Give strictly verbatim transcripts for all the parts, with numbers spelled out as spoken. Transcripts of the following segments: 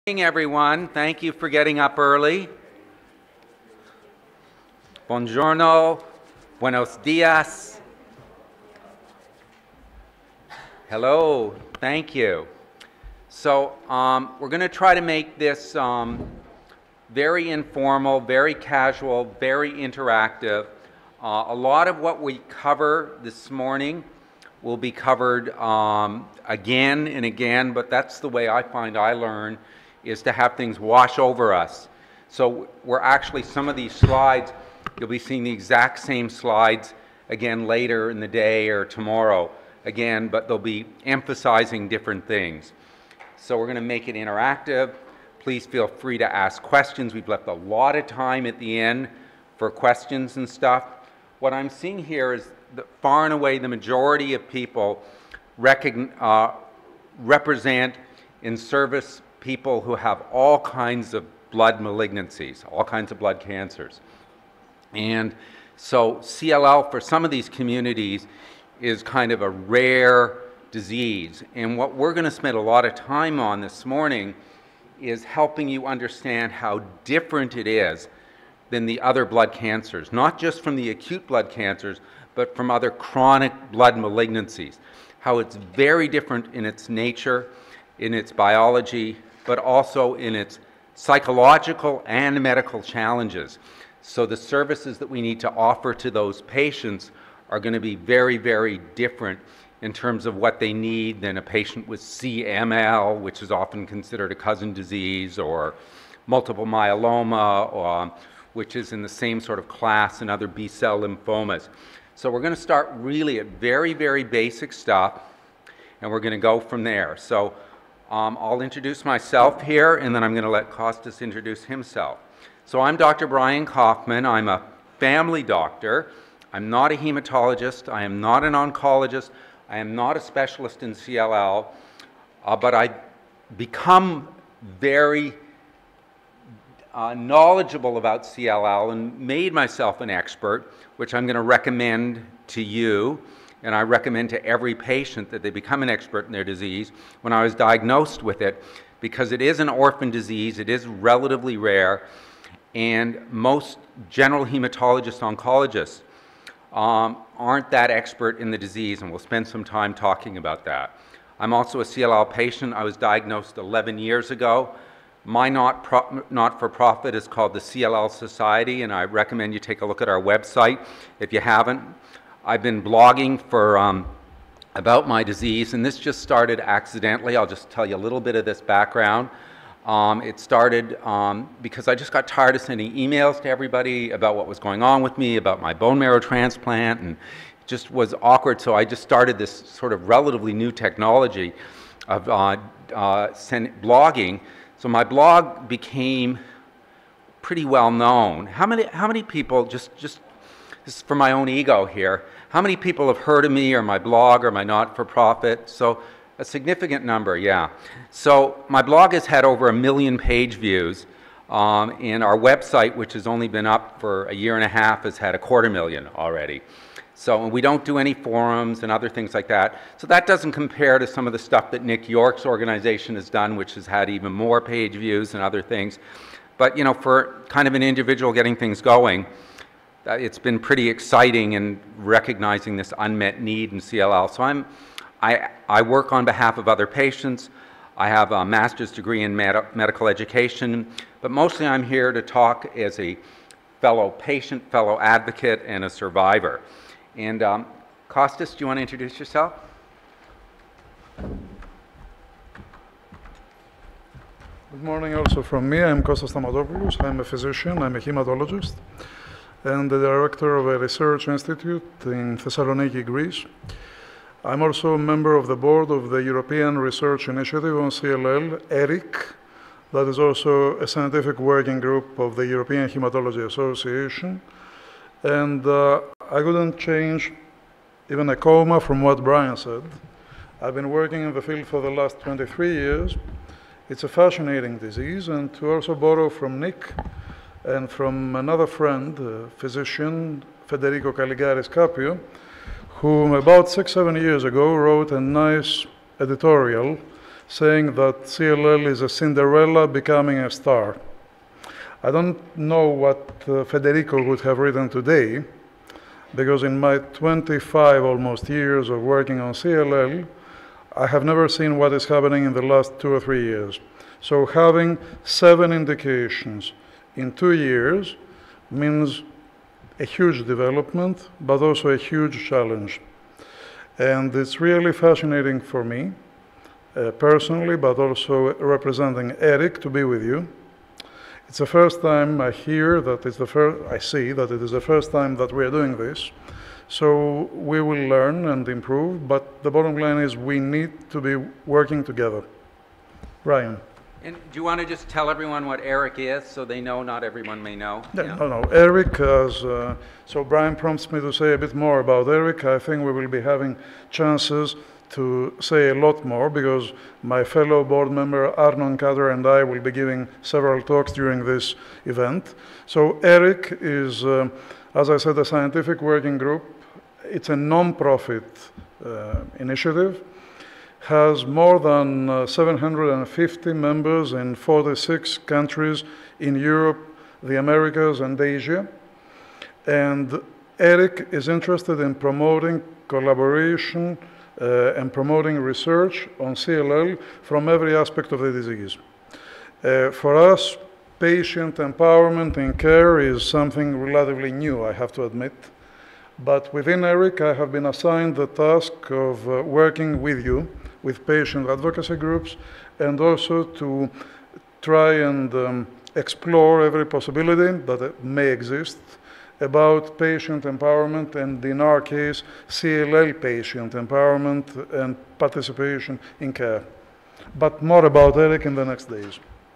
Good morning, everyone. Thank you for getting up early. Buongiorno, buenos dias. Hello, thank you. So um, we're going to try to make this um, very informal, very casual, very interactive. Uh, a lot of what we cover this morning will be covered um, again and again, but that's the way I find I learn, is to have things wash over us. So we're actually, some of these slides, you'll be seeing the exact same slides again later in the day or tomorrow again, but they'll be emphasizing different things. So we're going to make it interactive. Please feel free to ask questions. We've left a lot of time at the end for questions and stuff. What I'm seeing here is that far and away the majority of people recogn- uh, represent in service people who have all kinds of blood malignancies, all kinds of blood cancers. And so C L L for some of these communities is kind of a rare disease. And what we're going to spend a lot of time on this morning is helping you understand how different it is than the other blood cancers, not just from the acute blood cancers, but from other chronic blood malignancies, how it's very different in its nature, in its biology, but also in its psychological and medical challenges. So the services that we need to offer to those patients are going to be very, very different in terms of what they need than a patient with C M L, which is often considered a cousin disease, or multiple myeloma, or, which is in the same sort of class in other B-cell lymphomas. So we're going to start really at very, very basic stuff, and we're going to go from there. So Um, I'll introduce myself here, and then I'm going to let Kostas introduce himself. So I'm Doctor Brian Koffman. I'm a family doctor. I'm not a hematologist. I am not an oncologist. I am not a specialist in C L L, uh, but I become very uh, knowledgeable about C L L and made myself an expert, which I'm going to recommend to you. And I recommend to every patient that they become an expert in their disease when I was diagnosed with it, because it is an orphan disease, it is relatively rare, and most general hematologist oncologists um, aren't that expert in the disease, and we'll spend some time talking about that. I'm also a C L L patient. I was diagnosed eleven years ago. My not pro- not-for-profit is called the C L L Society, and I recommend you take a look at our website if you haven't. I've been blogging for um, about my disease, and this just started accidentally. I'll just tell you a little bit of this background. Um, it started um, because I just got tired of sending emails to everybody about what was going on with me, about my bone marrow transplant, and it just was awkward, so I just started this sort of relatively new technology of uh, uh, send, blogging. So my blog became pretty well known. How many, how many people, just, just this is for my own ego here, how many people have heard of me or my blog or my not-for-profit? So a significant number, yeah. So my blog has had over a million page views, um, and our website, which has only been up for a year and a half, has had a quarter million already. So and we don't do any forums and other things like that. So that doesn't compare to some of the stuff that Nick York's organization has done, which has had even more page views and other things. But you know, for kind of an individual getting things going, it's been pretty exciting in recognizing this unmet need in C L L. So I'm, I, I work on behalf of other patients. I have a master's degree in med medical education, but mostly I'm here to talk as a fellow patient, fellow advocate, and a survivor. And um, Kostas, do you want to introduce yourself? Good morning also from me. I'm Kostas Stamatopoulos. I'm a physician. I'm a hematologist and the director of a research institute in Thessaloniki, Greece. I'm also a member of the board of the European Research Initiative on C L L, ERIC. That is also a scientific working group of the European Hematology Association. And uh, I couldn't change even a comma from what Brian said. I've been working in the field for the last twenty-three years. It's a fascinating disease, and to also borrow from Nick, and from another friend, a physician, Federico Caligaris Capio, who about six, seven years ago wrote a nice editorial saying that C L L is a Cinderella becoming a star. I don't know what uh, Federico would have written today, because in my twenty-five almost years of working on C L L, I have never seen what is happening in the last two or three years. So having seven indications in two years means a huge development, but also a huge challenge. And it's really fascinating for me, uh, personally, but also representing Eric, to be with you. It's the first time I hear that it's the first, I see that it is the first time that we are doing this. So we will learn and improve, but the bottom line is we need to be working together. Brian. And do you want to just tell everyone what Eric is, so they know? Not everyone may know. Yeah, Yeah. No, no. Eric, as, uh, so Brian prompts me to say a bit more about Eric. I think we will be having chances to say a lot more, because my fellow board member Arnon Kater and I will be giving several talks during this event. So Eric is, uh, as I said, a scientific working group. It's a non-profit uh, initiative, has more than uh, seven hundred fifty members in forty-six countries in Europe, the Americas, and Asia. And Eric is interested in promoting collaboration Uh, and promoting research on C L L from every aspect of the disease. Uh, for us, patient empowerment in care is something relatively new, I have to admit. But within Eric, I have been assigned the task of uh, working with you, with patient advocacy groups, and also to try and um, explore every possibility that it may exist about patient empowerment, and in our case, C L L patient empowerment and participation in care. But more about Eric in the next days.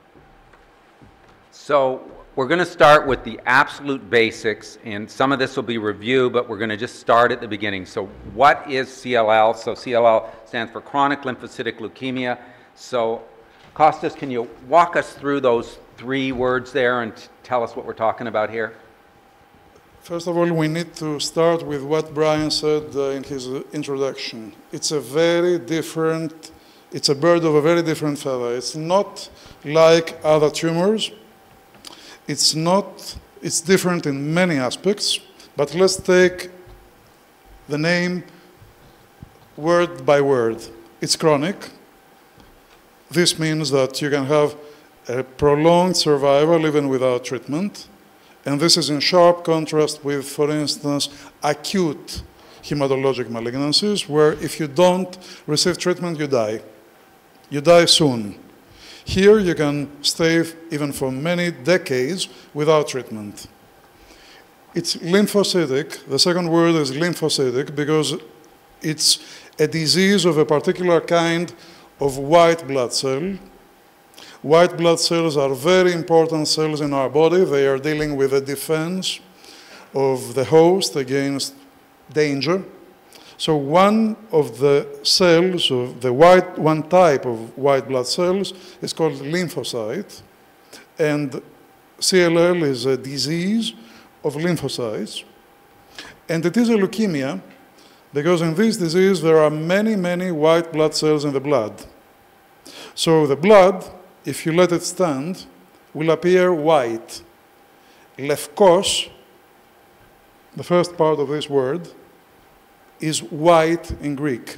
So we're going to start with the absolute basics, and some of this will be review, but we're going to just start at the beginning. So what is C L L? So C L L stands for chronic lymphocytic leukemia. So Kostas, can you walk us through those three words there and tell us what we're talking about here? First of all, we need to start with what Brian said uh, in his uh, introduction. It's a very different, it's a bird of a very different feather. It's not like other tumors. It's not, it's different in many aspects, but let's take the name word by word. It's chronic. This means that you can have a prolonged survival even without treatment. And this is in sharp contrast with, for instance, acute hematologic malignancies, where if you don't receive treatment, you die. You die soon. Here, you can stay even for many decades without treatment. It's lymphocytic. The second word is lymphocytic because it's a disease of a particular kind of white blood cell. White blood cells are very important cells in our body. They are dealing with the defense of the host against danger. So one of the cells, of the white, one type of white blood cells is called lymphocyte. And C L L is a disease of lymphocytes. And it is a leukemia because in this disease there are many, many white blood cells in the blood. So the blood, if you let it stand, will appear white. Lefkos, the first part of this word, is white in Greek.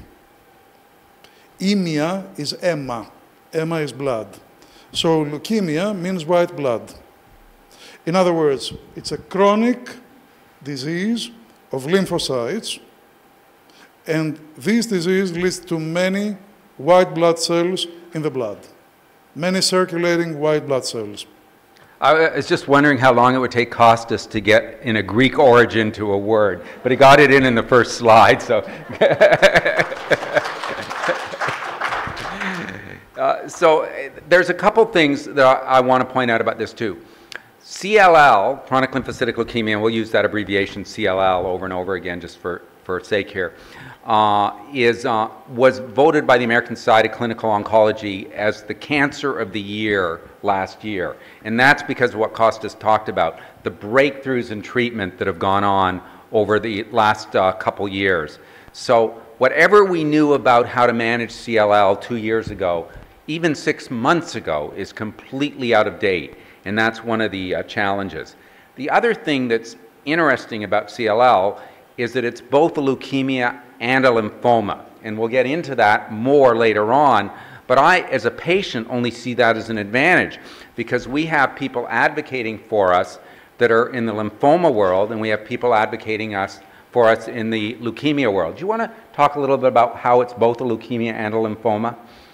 Emia is emma. Emma is blood. So leukemia means white blood. In other words, it's a chronic disease of lymphocytes, and this disease leads to many white blood cells in the blood. Many circulating white blood cells. I was just wondering how long it would take Kostas to get in a Greek origin to a word, but he got it in in the first slide, so. uh, so there's a couple things that I, I want to point out about this too. C L L, chronic lymphocytic leukemia, and we'll use that abbreviation C L L over and over again just for, for sake here. Uh, is, uh, was voted by the American Society of Clinical Oncology as the cancer of the year last year. And that's because of what Kostas talked about, the breakthroughs in treatment that have gone on over the last uh, couple years. So whatever we knew about how to manage C L L two years ago even six months ago, is completely out of date, and that's one of the uh, challenges. The other thing that's interesting about C L L is that it's both a leukemia and a lymphoma, and we'll get into that more later on, but I, as a patient, only see that as an advantage because we have people advocating for us that are in the lymphoma world, and we have people advocating us for us in the leukemia world. Do you want to talk a little bit about how it's both a leukemia and a lymphoma?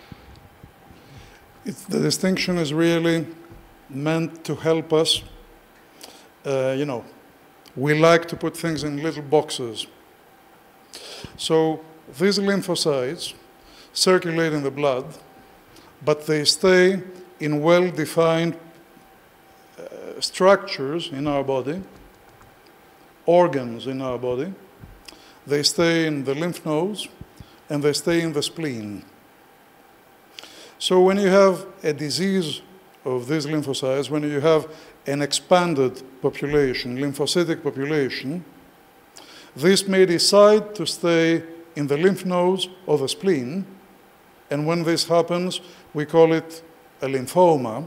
It's, the distinction is really meant to help us. Uh, you know, we like to put things in little boxes. So these lymphocytes circulate in the blood, but they stay in well-defined uh, structures in our body, organs in our body. They stay in the lymph nodes, and they stay in the spleen. So when you have a disease of these lymphocytes, when you have an expanded population, lymphocytic population, this may decide to stay in the lymph nodes or the spleen, and when this happens, we call it a lymphoma,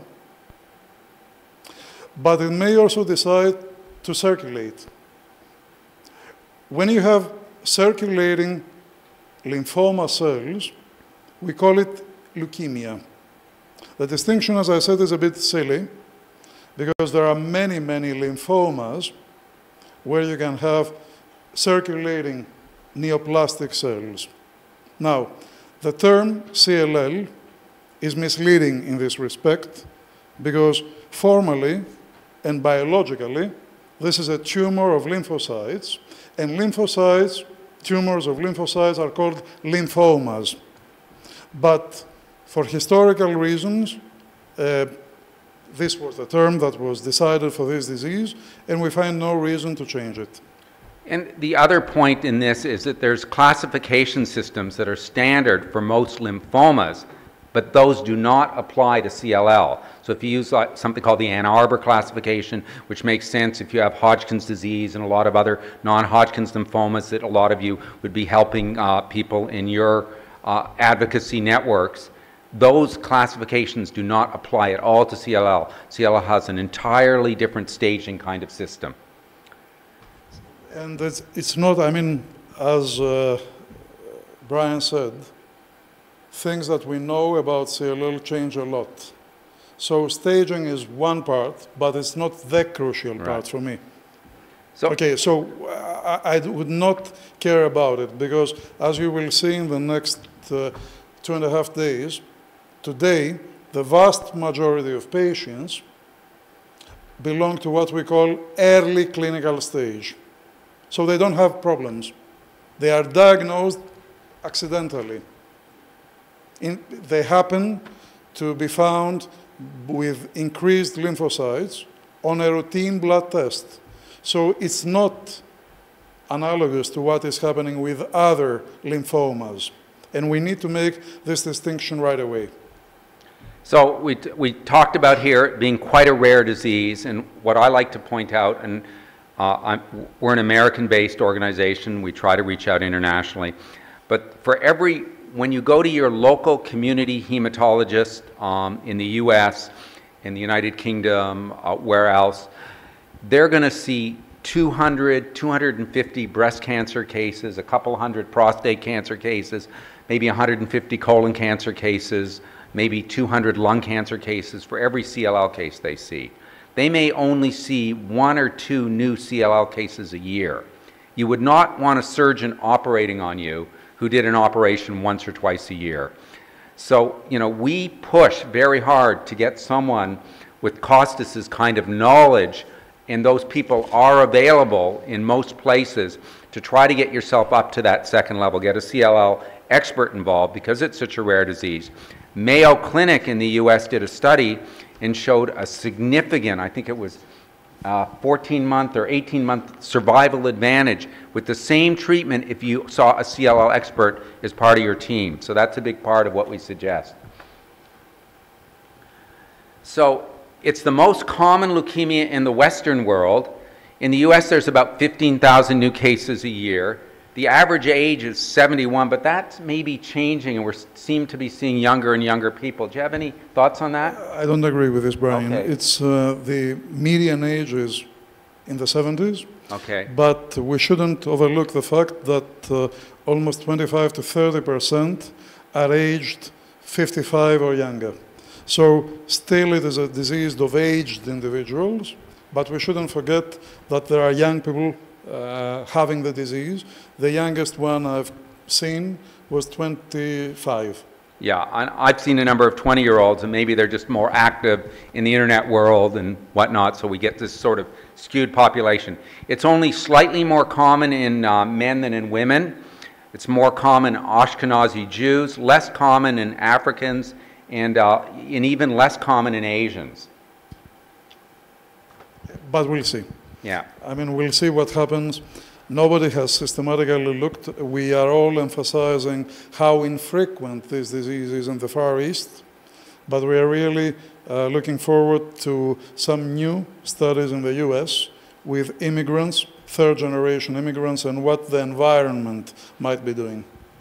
but it may also decide to circulate. When you have circulating lymphoma cells, we call it leukemia. The distinction, as I said, is a bit silly, because there are many, many lymphomas where you can have circulating neoplastic cells. Now, the term C L L is misleading in this respect because formally and biologically, this is a tumor of lymphocytes, and lymphocytes, tumors of lymphocytes are called lymphomas. But for historical reasons, uh, this was the term that was decided for this disease, and we find no reason to change it. And the other point in this is that there's classification systems that are standard for most lymphomas, but those do not apply to C L L. So if you use like something called the Ann Arbor classification, which makes sense if you have Hodgkin's disease and a lot of other non-Hodgkin's lymphomas that a lot of you would be helping uh, people in your uh, advocacy networks, those classifications do not apply at all to C L L. C L L has an entirely different staging kind of system. And it's, it's not, I mean, as uh, Brian said, things that we know about C L L change a lot. So staging is one part, but it's not the crucial part right. for me. So, okay, so I, I would not care about it because, as you will see in the next uh, two and a half days, today, the vast majority of patients belong to what we call early clinical stage. So they don't have problems. They are diagnosed accidentally. In, they happen to be found with increased lymphocytes on a routine blood test. So it's not analogous to what is happening with other lymphomas. And we need to make this distinction right away. So we, we talked about here it being quite a rare disease, and what I like to point out, and uh, I'm, we're an American-based organization, we try to reach out internationally, but for every, when you go to your local community hematologist um, in the U S, in the United Kingdom, uh, where else, they're going to see two hundred, two hundred fifty breast cancer cases, a couple hundred prostate cancer cases, maybe one hundred fifty colon cancer cases, maybe two hundred lung cancer cases for every C L L case they see. They may only see one or two new C L L cases a year. You would not want a surgeon operating on you who did an operation once or twice a year. So, you know, we push very hard to get someone with Kostas's kind of knowledge, and those people are available in most places to try to get yourself up to that second level, get a C L L expert involved because it's such a rare disease. Mayo Clinic in the U S did a study and showed a significant, I think it was fourteen month or eighteen month survival advantage with the same treatment if you saw a C L L expert as part of your team. So that's a big part of what we suggest. So it's the most common leukemia in the Western world. In the U S there's about fifteen thousand new cases a year. the average age is seventy-one, but that's maybe changing, and we seem to be seeing younger and younger people. Do you have any thoughts on that? I don't agree with this, Brian. Okay. It's uh, the median age is in the seventies. Okay. But we shouldn't overlook the fact that uh, almost twenty-five to thirty percent are aged fifty-five or younger. So still it is a disease of aged individuals, but we shouldn't forget that there are young people uh, having the disease. The youngest one I've seen was twenty-five. Yeah, I- I've seen a number of twenty-year-olds, and maybe they're just more active in the internet world and whatnot, so we get this sort of skewed population. It's only slightly more common in uh, men than in women. It's more common in Ashkenazi Jews, less common in Africans, and, uh, and even less common in Asians. But we'll see. Yeah. I mean, we'll see what happens. Nobody has systematically looked. We are all emphasizing how infrequent this disease is in the Far East, but we are really uh, looking forward to some new studies in the U S with immigrants, third-generation immigrants, and what the environment might be doing.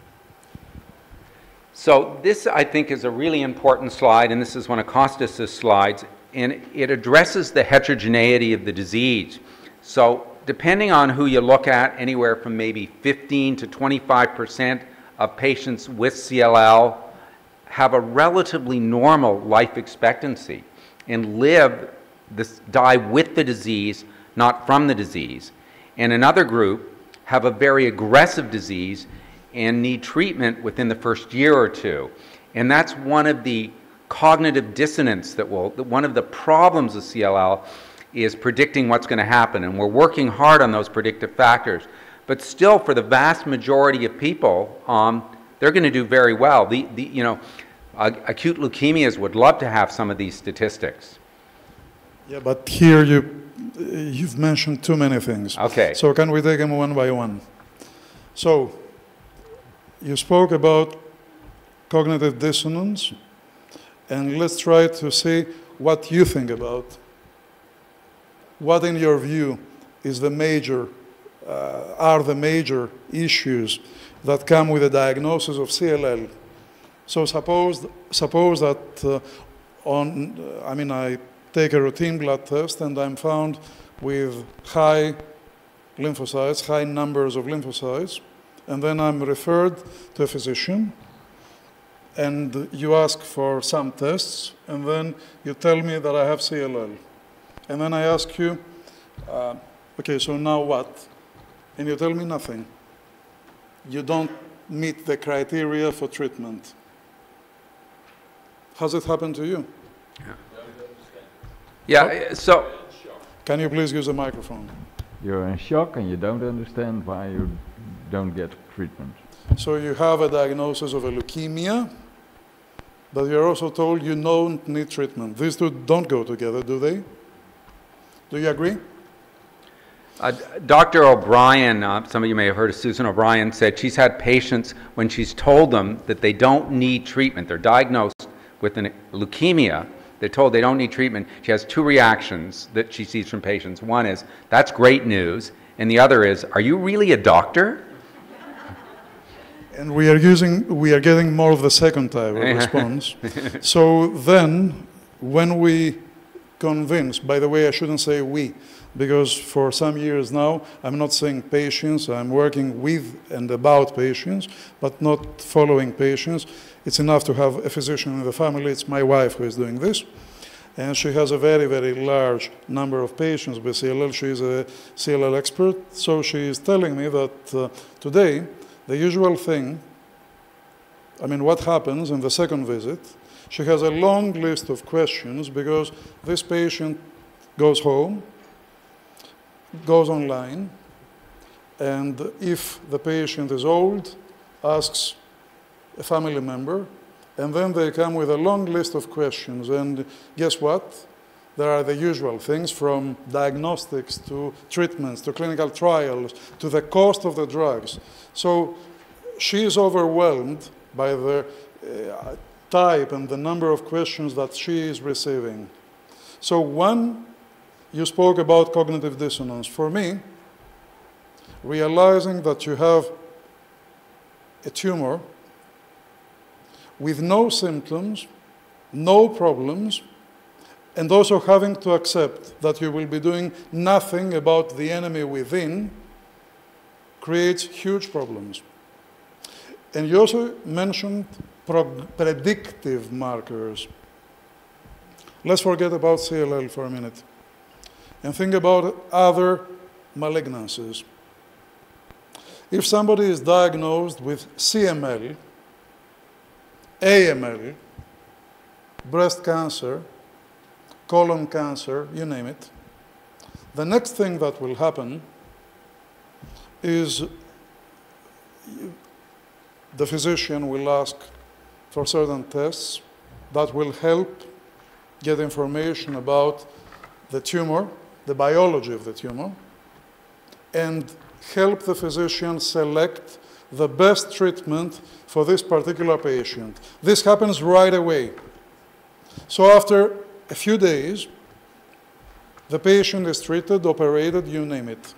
So this, I think, is a really important slide, and this is one of Kostas' slides, and it addresses the heterogeneity of the disease. So depending on who you look at, anywhere from maybe fifteen to twenty-five percent of patients with C L L have a relatively normal life expectancy and live, this, die with the disease, not from the disease. And another group have a very aggressive disease and need treatment within the first year or two. And that's one of the cognitive dissonance that will, one of the problems of C L L is predicting what's going to happen. And we're working hard on those predictive factors. But still, for the vast majority of people, um, they're going to do very well. The, the, you know, uh, acute leukemias would love to have some of these statistics. Yeah, but here you, you've mentioned too many things. Okay. So can we take them one by one? So you spoke about cognitive dissonance, and let's try to see what you think about. What, in your view, is the major, uh, are the major issues that come with the diagnosis of C L L? So suppose, suppose that uh, on, uh, I mean, I take a routine blood test and I'm found with high lymphocytes, high numbers of lymphocytes, and then I'm referred to a physician, and you ask for some tests, and then you tell me that I have C L L. And then I ask you, uh, okay, so now what? And you tell me nothing. You don't meet the criteria for treatment. Has it happened to you? Yeah, yeah, so... Can you please use the microphone? You're in shock and you don't understand why you don't get treatment. So you have a diagnosis of a leukemia, but you're also told you don't need treatment. These two don't go together, do they? Do you agree? Uh, Doctor O'Brien, uh, some of you may have heard of Susan O'Brien, said she's had patients when she's told them that they don't need treatment. They're diagnosed with an leukemia. They're told they don't need treatment. She has two reactions that she sees from patients. One is, that's great news. And the other is, are you really a doctor? And we are using, we are getting more of the second type of response. So then, when we convince, by the way, I shouldn't say we, because for some years now, I'm not saying patients, I'm working with and about patients, but not following patients. It's enough to have a physician in the family. It's my wife who is doing this. And she has a very, very large number of patients with C L L. She is a C L L expert. So she is telling me that uh, today, the usual thing, I mean, what happens in the second visit, she has a long list of questions because this patient goes home, goes online, and if the patient is old, asks a family member, and then they come with a long list of questions. And guess what? There are the usual things from diagnostics to treatments to clinical trials to the cost of the drugs. So she is overwhelmed by the uh, type and the number of questions that she is receiving. So one, you spoke about cognitive dissonance. For me, realizing that you have a tumor with no symptoms, no problems, and also having to accept that you will be doing nothing about the enemy within creates huge problems. And you also mentioned predictive markers. Let's forget about C L L for a minute and think about other malignancies. If somebody is diagnosed with C M L, A M L, breast cancer, colon cancer, you name it, the next thing that will happen is the physician will ask for certain tests that will help get information about the tumor, the biology of the tumor, and help the physician select the best treatment for this particular patient. This happens right away. So after a few days, the patient is treated, operated, you name it.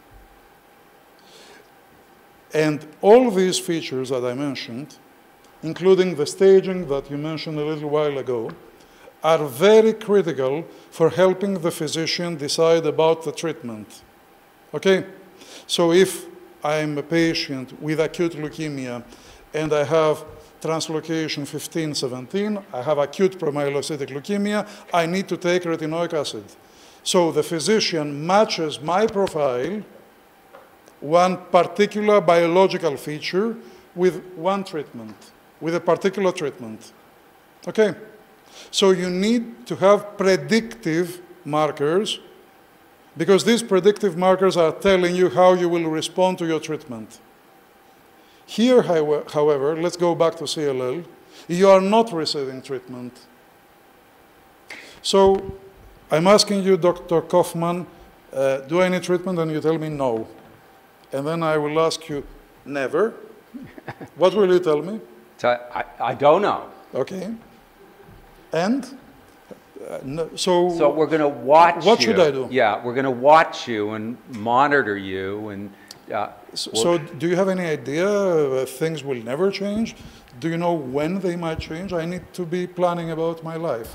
And all these features that I mentioned, including the staging that you mentioned a little while ago, are very critical for helping the physician decide about the treatment. Okay? So if I'm a patient with acute leukemia and I have translocation fifteen seventeen, I have acute promyelocytic leukemia, I need to take retinoic acid. So the physician matches my profile, one particular biological feature, with one treatment, with a particular treatment. Okay? So you need to have predictive markers, because these predictive markers are telling you how you will respond to your treatment. Here, however, let's go back to C L L, you are not receiving treatment. So I'm asking you, Doctor Koffman, uh, do I need treatment? And you tell me no. And then I will ask you, never. What will you tell me? So I, I don't know. Okay. And? Uh, no, so, so we're going to watch what you. should I do? Yeah, we're going to watch you and monitor you. And uh, so, we'll, so do you have any idea uh, things will never change? Do you know when they might change? I need to be planning about my life.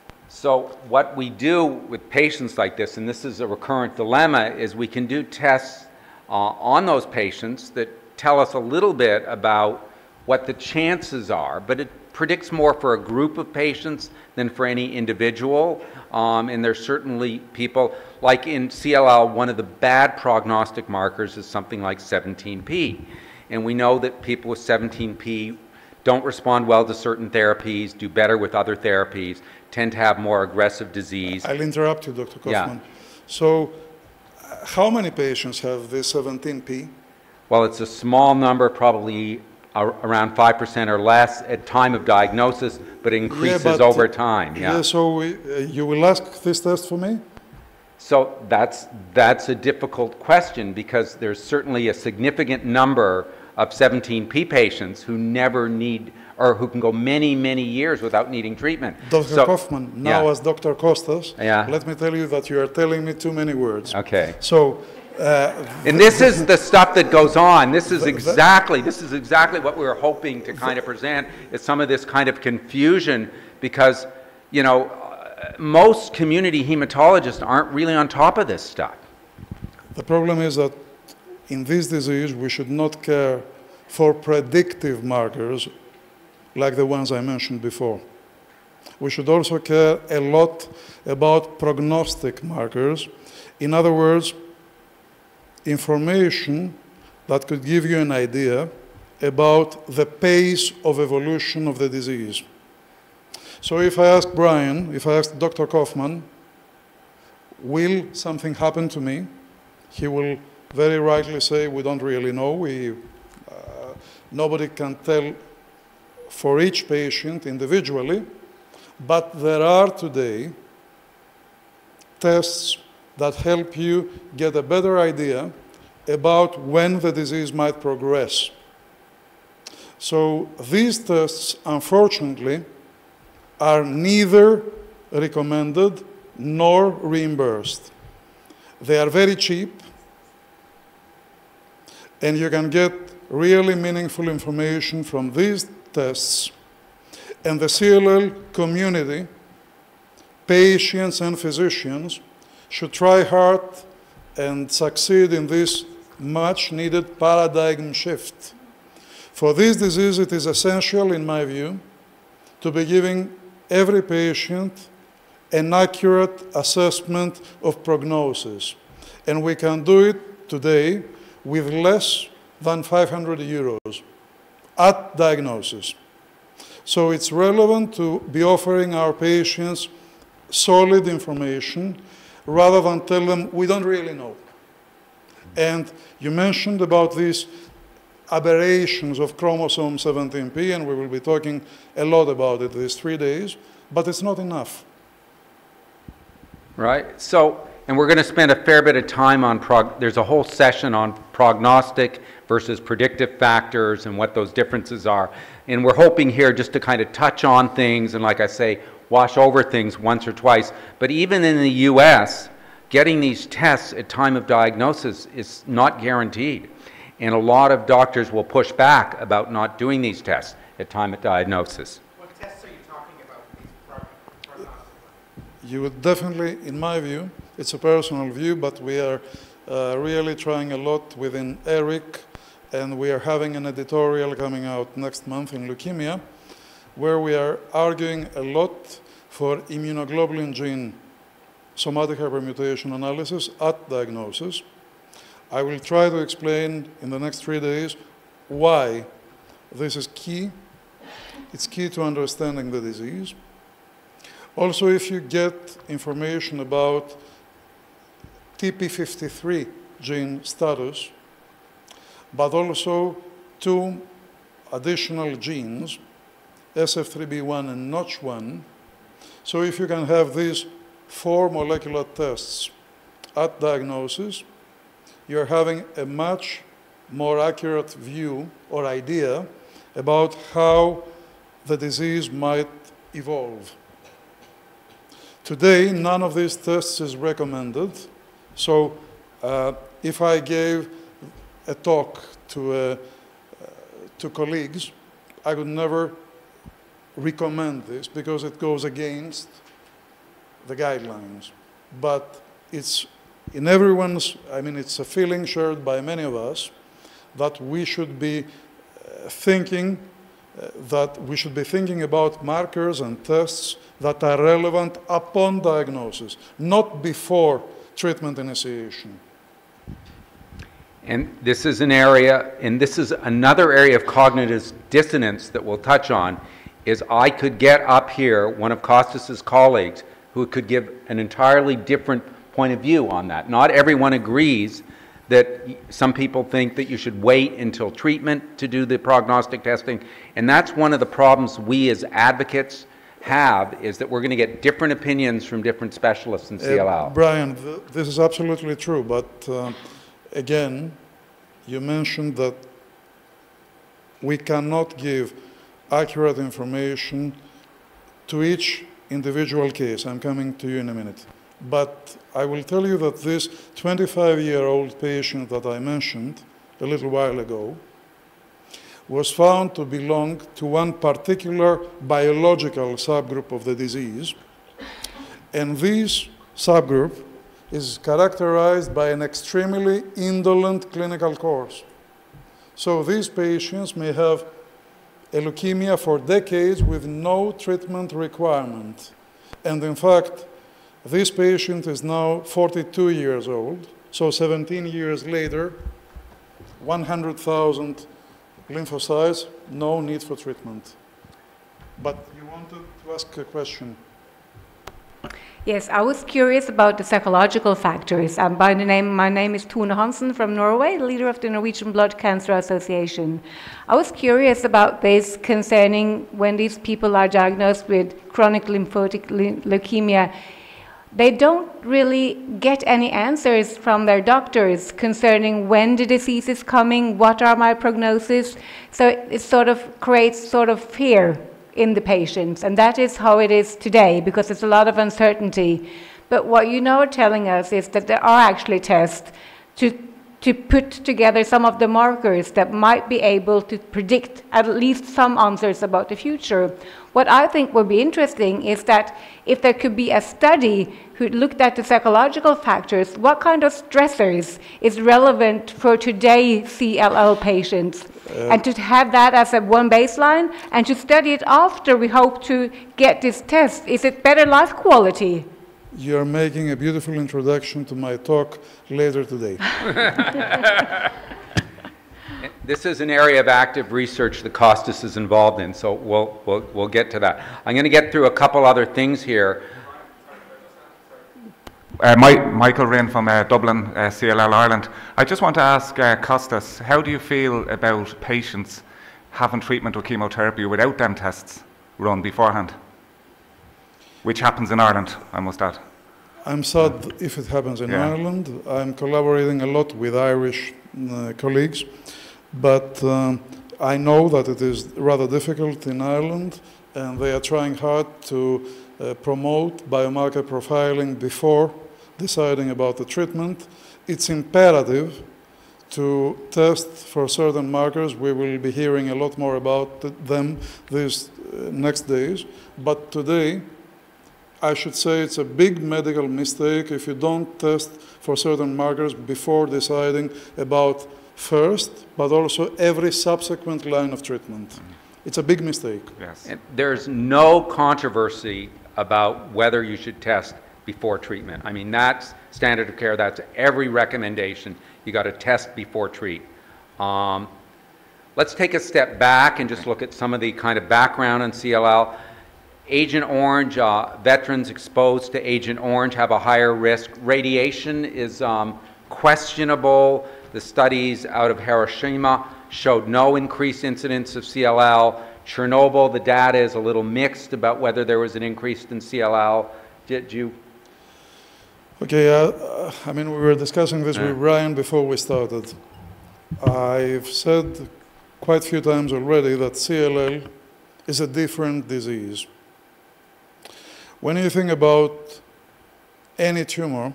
So what we do with patients like this, and this is a recurrent dilemma, is we can do tests uh, on those patients that tell us a little bit about what the chances are, but it predicts more for a group of patients than for any individual. Um, and there's certainly people, like in C L L, one of the bad prognostic markers is something like seventeen P. And we know that people with seventeen P don't respond well to certain therapies, do better with other therapies, tend to have more aggressive disease. I'll interrupt you, Doctor Koffman. Yeah. So uh, how many patients have this seventeen P? Well, it's a small number, probably around five percent or less at time of diagnosis, but increases yeah, but, over time. Yeah. yeah so we, uh, you will ask this test for me? So that's, that's a difficult question, because there's certainly a significant number of seventeen P patients who never need, or who can go many, many years without needing treatment. Doctor So, Koffman, now yeah. as Doctor Kostas, Yeah. let me tell you that you are telling me too many words. Okay. So, uh, and this is the stuff that goes on. This is exactly, this is exactly what we were hoping to kind of present, is some of this kind of confusion, because, you know, most community hematologists aren't really on top of this stuff. The problem is that in this disease, we should not care for predictive markers like the ones I mentioned before. We should also care a lot about prognostic markers. In other words, information that could give you an idea about the pace of evolution of the disease. So if I ask Brian, if I ask Doctor Koffman, will something happen to me? He will very rightly say, we don't really know. We, uh, nobody can tell for each patient individually, but there are today tests that help you get a better idea about when the disease might progress. So these tests, unfortunately, are neither recommended nor reimbursed. They are very cheap, and you can get really meaningful information from these tests, and the C L L community, patients and physicians, should try hard and succeed in this much-needed paradigm shift. For this disease, it is essential, in my view, to be giving every patient an accurate assessment of prognosis. And we can do it today with less than five hundred euros at diagnosis. So it's relevant to be offering our patients solid information rather than tell them we don't really know. And you mentioned about these aberrations of chromosome seventeen p, and we will be talking a lot about it these three days, but it's not enough. Right. So, and we're going to spend a fair bit of time on, prog there's a whole session on prognostic versus predictive factors and what those differences are. And we're hoping here just to kind of touch on things and, like I say, wash over things once or twice. But even in the U S, getting these tests at time of diagnosis is not guaranteed. And a lot of doctors will push back about not doing these tests at time of diagnosis. What tests are you talking about, these prog prognostic? You would definitely, in my view, it's a personal view, but we are uh, really trying a lot within ERIC, and we are having an editorial coming out next month in leukemia, where we are arguing a lot for immunoglobulin gene somatic hypermutation analysis at diagnosis. I will try to explain in the next three days why this is key. It's key to understanding the disease. Also, if you get information about T P fifty-three gene status, but also two additional genes, S F three B one and Notch one, so if you can have these four molecular tests at diagnosis, you're having a much more accurate view or idea about how the disease might evolve. Today, none of these tests is recommended. So uh, if I gave a talk to, uh, uh, to colleagues, I would never recommend this because it goes against the guidelines. But it's in everyone's, I mean, it's a feeling shared by many of us that we should be uh, thinking uh, that we should be thinking about markers and tests that are relevant upon diagnosis, not before treatment initiation. And this is an area, and this is another area of cognitive dissonance that we'll touch on, is I could get up here, one of Kostas's colleagues, who could give an entirely different point of view on that. Not everyone agrees that some people think that you should wait until treatment to do the prognostic testing. And that's one of the problems we as advocates have, is that we're going to get different opinions from different specialists in C L L. Uh, Brian, th this is absolutely true, but uh, again, you mentioned that we cannot give accurate information to each individual case. I'm coming to you in a minute. But I will tell you that this twenty-five-year-old patient that I mentioned a little while ago was found to belong to one particular biological subgroup of the disease. And this subgroup is characterized by an extremely indolent clinical course. So these patients may have a leukemia for decades with no treatment requirement. And in fact, this patient is now forty-two years old, so seventeen years later, one hundred thousand lymphocytes, no need for treatment. But you wanted to ask a question. Yes, I was curious about the psychological factors. Um, by the name, my name is Tone Hansen from Norway, leader of the Norwegian Blood Cancer Association. I was curious about this concerning when these people are diagnosed with chronic lymphotic leukemia. They don't really get any answers from their doctors concerning when the disease is coming, what are my prognosis. So it sort of creates sort of fear in the patients, and that is how it is today, because there's a lot of uncertainty. But what you now are telling us is that there are actually tests to to put together some of the markers that might be able to predict at least some answers about the future. What I think would be interesting is that if there could be a study who looked at the psychological factors, what kind of stressors is relevant for today's C L L patients, uh, and to have that as a one baseline, and to study it after we hope to get this test. Is it better life quality? You're making a beautiful introduction to my talk later today. This is an area of active research that Kostas is involved in, so we'll, we'll, we'll get to that. I'm going to get through a couple other things here. Uh, My, Michael Rinn from uh, Dublin, uh, C L L Ireland. I just want to ask uh, Kostas, how do you feel about patients having treatment with chemotherapy without them tests run beforehand? Which happens in Ireland, I must add. I'm sad if it happens in Yeah. Ireland. I'm collaborating a lot with Irish uh, colleagues, but um, I know that it is rather difficult in Ireland, and they are trying hard to uh, promote biomarker profiling before deciding about the treatment. It's imperative to test for certain markers. We will be hearing a lot more about th- them these uh, next days, but today, I should say it's a big medical mistake if you don't test for certain markers before deciding about first, but also every subsequent line of treatment. Mm-hmm. It's a big mistake. Yes. And there's no controversy about whether you should test before treatment. I mean, that's standard of care. That's every recommendation. You got to test before treat. Um, let's take a step back and just look at some of the kind of background on C L L. Agent Orange, uh, veterans exposed to Agent Orange have a higher risk. Radiation is um, questionable. The studies out of Hiroshima showed no increased incidence of C L L. Chernobyl, the data is a little mixed about whether there was an increase in C L L. Did you? Okay, uh, I mean, we were discussing this Yeah. with Ryan before we started. I've said quite a few times already that C L L is a different disease. When you think about any tumor,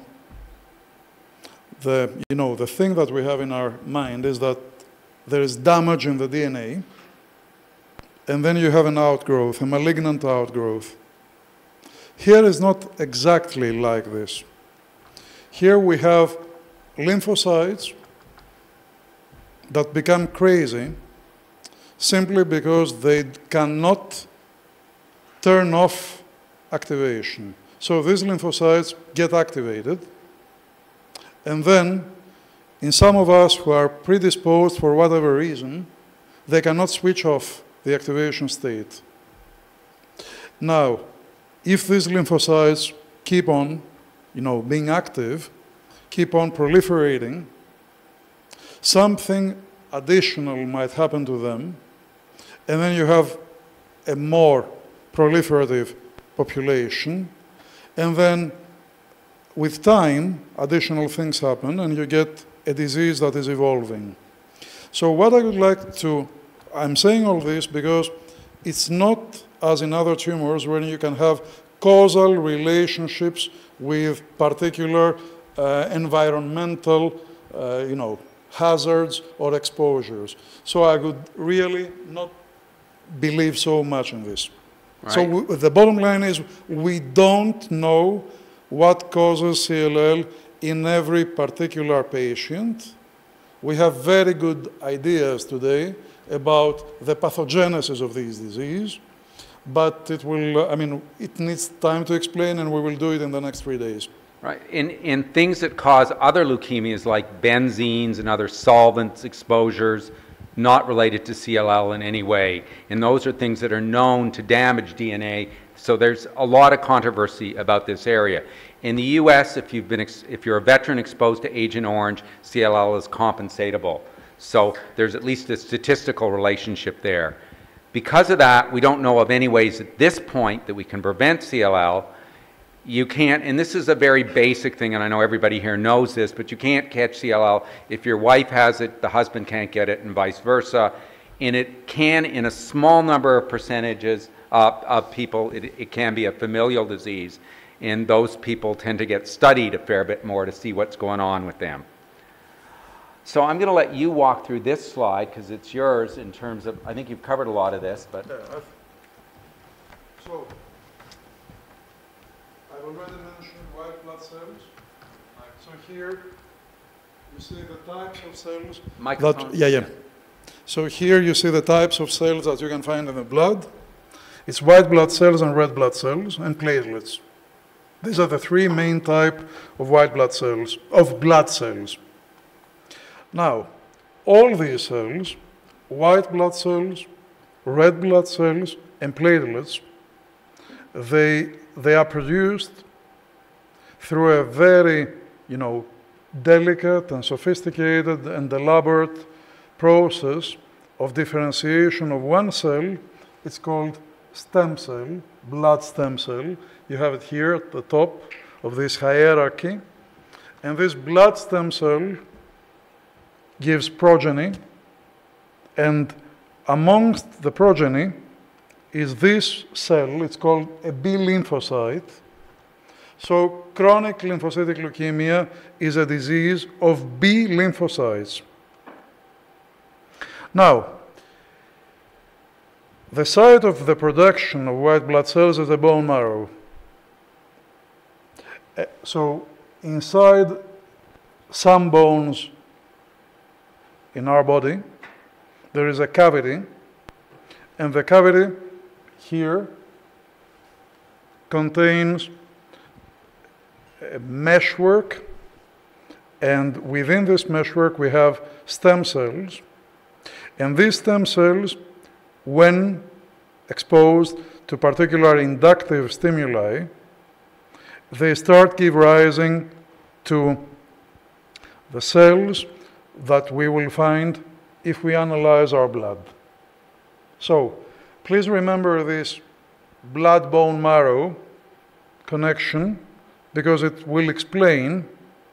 the, you know, the thing that we have in our mind is that there is damage in the D N A, and then you have an outgrowth, a malignant outgrowth. Here is not exactly like this. Here we have lymphocytes that become crazy simply because they cannot turn off activation. So these lymphocytes get activated, and then in some of us who are predisposed for whatever reason, they cannot switch off the activation state. Now, if these lymphocytes keep on, you know, being active, keep on proliferating, something additional might happen to them, and then you have a more proliferative population, and then with time, additional things happen, and you get a disease that is evolving. So what I would like to, I'm saying all this because it's not as in other tumors where you can have causal relationships with particular uh, environmental, uh, you know, hazards or exposures. So I would really not believe so much in this. Right. So w the bottom line is we don't know what causes C L L in every particular patient. We have very good ideas today about the pathogenesis of this disease, but it will, I mean, it needs time to explain, and we will do it in the next three days. Right. In, in things that cause other leukemias like benzenes and other solvents exposures, not related to C L L in any way, and those are things that are known to damage D N A, so there's a lot of controversy about this area. In the U S, if, you've been ex if you're a veteran exposed to Agent Orange, C L L is compensatable. So there's at least a statistical relationship there. Because of that, we don't know of any ways at this point that we can prevent C L L. You can't, and this is a very basic thing, and I know everybody here knows this, but you can't catch C L L. If your wife has it, the husband can't get it, and vice versa. And it can, in a small number of percentages uh, of people, it, it can be a familial disease. And those people tend to get studied a fair bit more to see what's going on with them. So I'm going to let you walk through this slide because it's yours in terms of, I think you've covered a lot of this, but. Yeah, I've, so, I've already mentioned white blood cells. So here, you see the types of cells. Microphone. That, yeah, yeah. So here you see the types of cells that you can find in the blood. It's white blood cells and red blood cells and platelets. These are the three main types of white blood cells, of blood cells. Now, all these cells, white blood cells, red blood cells, and platelets, they, they are produced through a very, you know, delicate and sophisticated and elaborate process of differentiation of one cell. It's called stem cell, blood stem cell. You have it here at the top of this hierarchy. And this blood stem cell gives progeny. And amongst the progeny is this cell. It's called a B lymphocyte. So chronic lymphocytic leukemia is a disease of B lymphocytes. Now, the site of the production of white blood cells is the bone marrow. Uh, so inside some bones in our body, there is a cavity, and the cavity here contains a meshwork, and within this meshwork we have stem cells, and these stem cells, when exposed to particular inductive stimuli, they start give rising to the cells that we will find if we analyze our blood. So, please remember this blood-bone marrow connection, because it will explain,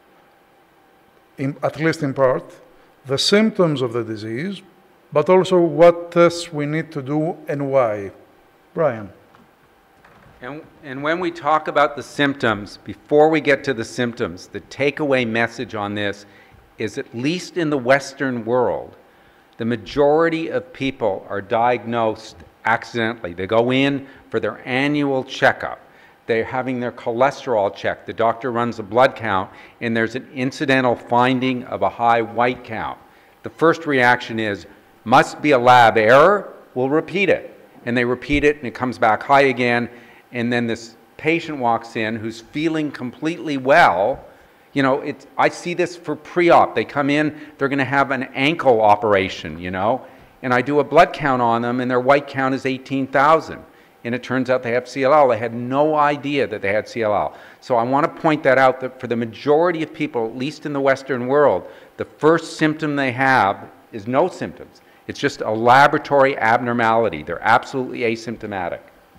in, at least in part, the symptoms of the disease, but also what tests we need to do and why. Brian. And, and when we talk about the symptoms, before we get to the symptoms, the takeaway message on this is, at least in the Western world, the majority of people are diagnosed accidentally. They go in for their annual checkup. They're having their cholesterol checked. The doctor runs a blood count, and there's an incidental finding of a high white count. The first reaction is, must be a lab error, we'll repeat it. And they repeat it, and it comes back high again, and then this patient walks in who's feeling completely well. You know, it's, I see this for pre-op. They come in, they're going to have an ankle operation, you know, and I do a blood count on them, and their white count is eighteen thousand. And it turns out they have C L L. They had no idea that they had C L L. So I want to point that out, that for the majority of people, at least in the Western world, the first symptom they have is no symptoms. It's just a laboratory abnormality. They're absolutely asymptomatic.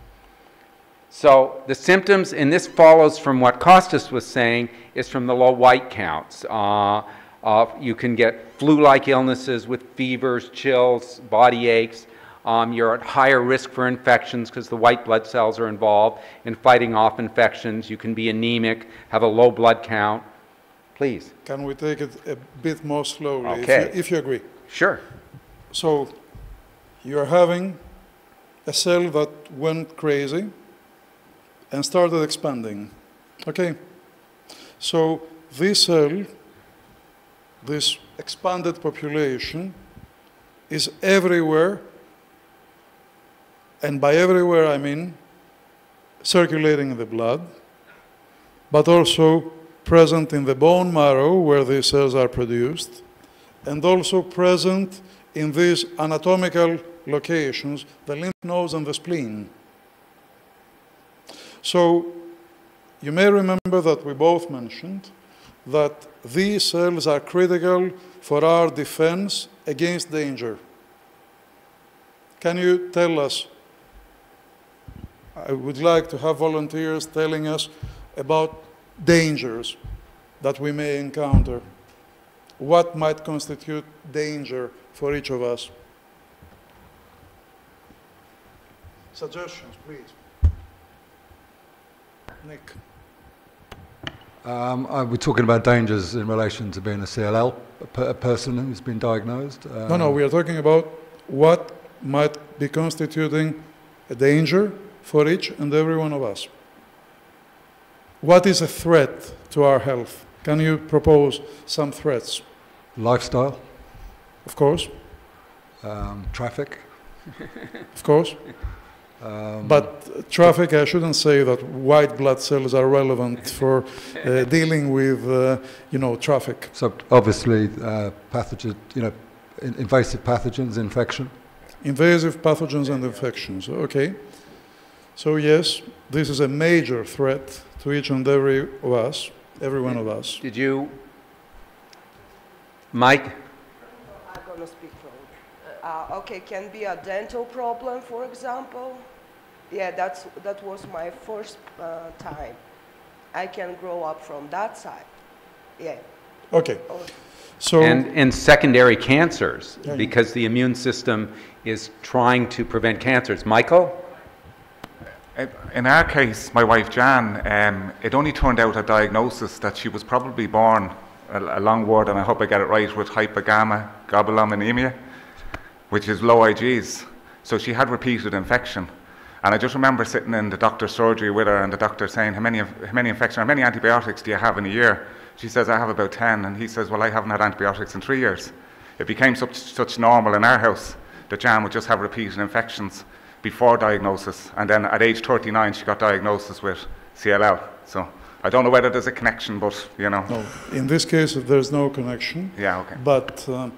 So the symptoms, and this follows from what Kostas was saying, is from the low white counts. Uh, uh, you can get flu-like illnesses with fevers, chills, body aches. Um, you're at higher risk for infections because the white blood cells are involved in fighting off infections. You can be anemic, have a low blood count. Please. Can we take it a bit more slowly, Okay. if you, if you agree? Sure. So you're having a cell that went crazy and started expanding. Okay? So this cell, this expanded population, is everywhere. And by everywhere, I mean circulating in the blood, but also present in the bone marrow where these cells are produced, and also present in these anatomical locations, the lymph nodes and the spleen. So you may remember that we both mentioned that these cells are critical for our defense against danger. Can you tell us? I would like to have volunteers telling us about dangers that we may encounter. What might constitute danger for each of us? Suggestions, please. Nick. Um, uh, we're talking about dangers in relation to being a C L L, a, per, a person who's been diagnosed. Um, No, no, we are talking about what might be constituting a danger for each and every one of us. What is a threat to our health? Can you propose some threats? Lifestyle, Of course, um, traffic. of course. Um, But traffic, I shouldn't say that white blood cells are relevant for uh, dealing with, uh, you know, traffic. So obviously, uh, pathogen, you know, in, invasive pathogens, infection. Invasive pathogens and infections, okay. So yes, this is a major threat to each and every of us, every one of us. Did you, Mike? I'm going to speak from. Uh, okay, can be a dental problem, for example. Yeah, that's that was my first uh, time. I can grow up from that side. Yeah. Okay. Oh, So And, and secondary cancers, Yeah, yeah. because the immune system is trying to prevent cancers. Michael? Uh, In our case, my wife Jan, um, it only turned out at diagnosis that she was probably born, a, a long word and I hope I get it right, with hypogammaglobulinemia, which is low I Gs. So she had repeated infection. And I just remember sitting in the doctor's surgery with her and the doctor saying, how many, how many infections, how many antibiotics do you have in a year? She says, I have about ten. And he says, well, I haven't had antibiotics in three years. It became such, such normal in our house that Jan would just have repeated infections before diagnosis. And then at age thirty-nine, she got diagnosis with C L L. So I don't know whether there's a connection, but, you know. no, in this case, there's no connection. Yeah, okay. But um,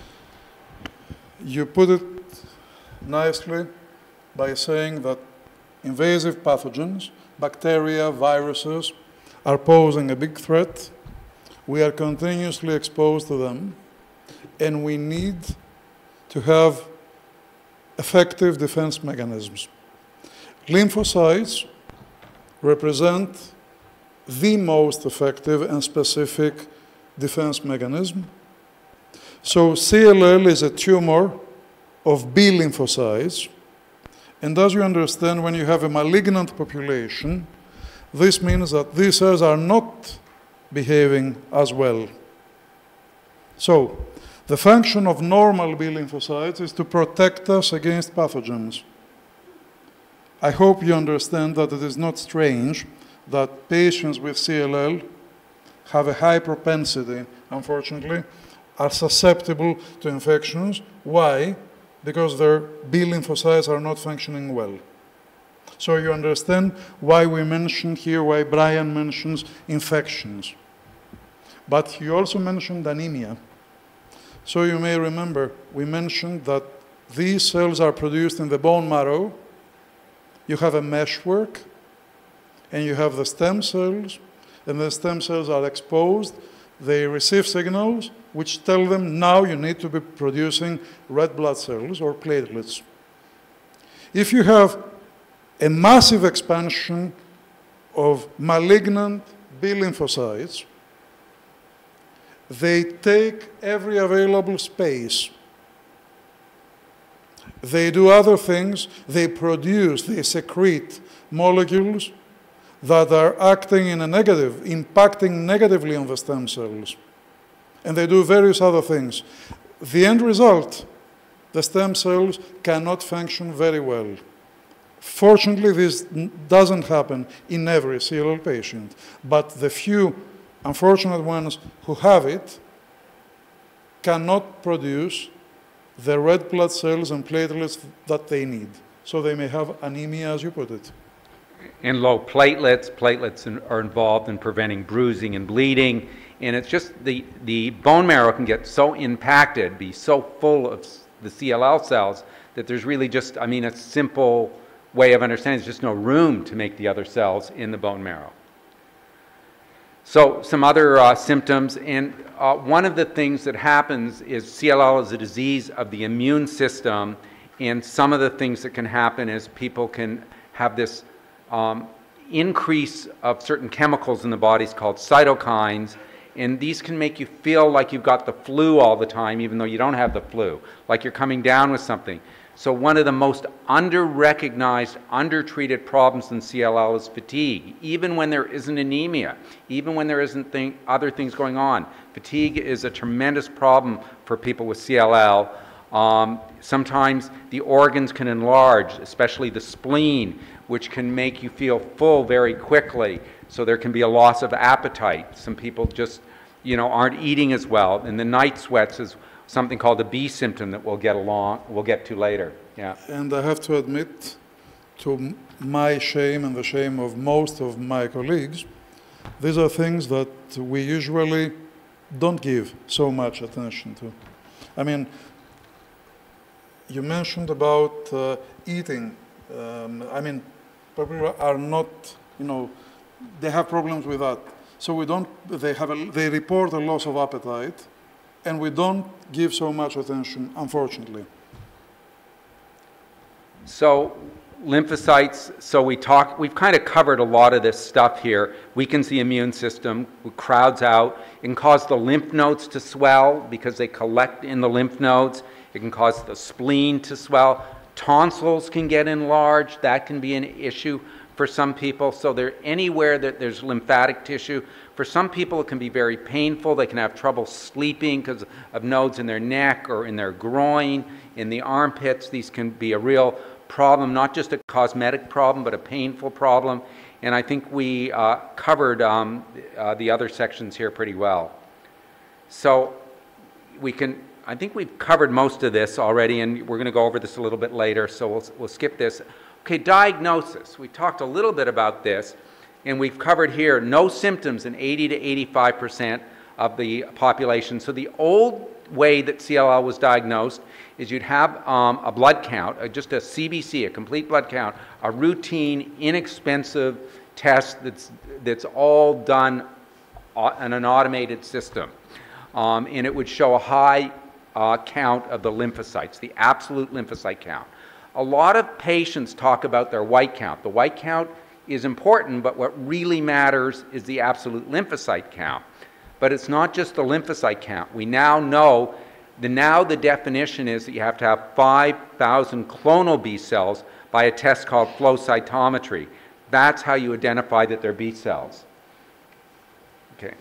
you put it nicely by saying that invasive pathogens, bacteria, viruses, are posing a big threat. We are continuously exposed to them, and we need to have effective defense mechanisms. Lymphocytes represent the most effective and specific defense mechanism. So C L L is a tumor of B lymphocytes. And as you understand, when you have a malignant population, this means that these cells are not behaving as well. So, the function of normal B lymphocytes is to protect us against pathogens. I hope you understand that it is not strange that patients with C L L have a high propensity, unfortunately, are susceptible to infections. Why? Because their B lymphocytes are not functioning well. So you understand why we mentioned here, why Brian mentions infections. But you also mentioned anemia. So you may remember, we mentioned that these cells are produced in the bone marrow. You have a meshwork, and you have the stem cells, and the stem cells are exposed. They receive signals which tell them now you need to be producing red blood cells or platelets. If you have a massive expansion of malignant B lymphocytes, they take every available space. They do other things. They produce, they secrete molecules that are acting in a negative, impacting negatively on the stem cells. And they do various other things. The end result, the stem cells cannot function very well. Fortunately, this doesn't happen in every C L L patient, but the few unfortunate ones who have it cannot produce the red blood cells and platelets that they need. So they may have anemia, as you put it. And low platelets. Platelets in, are involved in preventing bruising and bleeding. And it's just the, the bone marrow can get so impacted, be so full of the C L L cells, that there's really just, I mean, a simple way of understanding, there's just no room to make the other cells in the bone marrow. So some other uh, symptoms, and uh, one of the things that happens is C L L is a disease of the immune system, and some of the things that can happen is people can have this um, increase of certain chemicals in the bodies called cytokines, and these can make you feel like you've got the flu all the time, even though you don't have the flu, like you're coming down with something. So one of the most under-recognized, under-treated problems in C L L is fatigue. Even when there isn't anemia, even when there isn't thing, other things going on, fatigue is a tremendous problem for people with C L L. Um, sometimes the organs can enlarge, especially the spleen, which can make you feel full very quickly. So there can be a loss of appetite. Some people just, you know, aren't eating as well. And the night sweats is something called a B symptom that we'll get along, we'll get to later. Yeah. And I have to admit, to my shame and the shame of most of my colleagues, these are things that we usually don't give so much attention to. I mean, you mentioned about uh, eating. Um, I mean, people are not, you know, they have problems with that. So we don't, they, have a, they report a loss of appetite, and we don't give so much attention, unfortunately. So lymphocytes, so we talk, we've kind of covered a lot of this stuff here. Weakens the immune system, crowds out. It can cause the lymph nodes to swell because they collect in the lymph nodes. It can cause the spleen to swell. Tonsils can get enlarged. That can be an issue for some people. So they're anywhere that there's lymphatic tissue. For some people, it can be very painful. They can have trouble sleeping because of nodes in their neck or in their groin, in the armpits. These can be a real problem, not just a cosmetic problem, but a painful problem. And I think we uh, covered um, uh, the other sections here pretty well. So we can, I think we've covered most of this already, and we're going to go over this a little bit later, so we'll, we'll skip this. Okay, diagnosis. We talked a little bit about this, and we've covered here no symptoms in eighty to eighty-five percent of the population. So the old way that C L L was diagnosed is you'd have um, a blood count, uh, just a C B C, a complete blood count, a routine, inexpensive test that's, that's all done in an automated system. Um, and it would show a high uh, count of the lymphocytes, the absolute lymphocyte count. A lot of patients talk about their white count. The white count is important, but what really matters is the absolute lymphocyte count. But it's not just the lymphocyte count. We now know, the, now the definition is that you have to have five thousand clonal B cells by a test called flow cytometry. That's how you identify that they're B cells. Okay.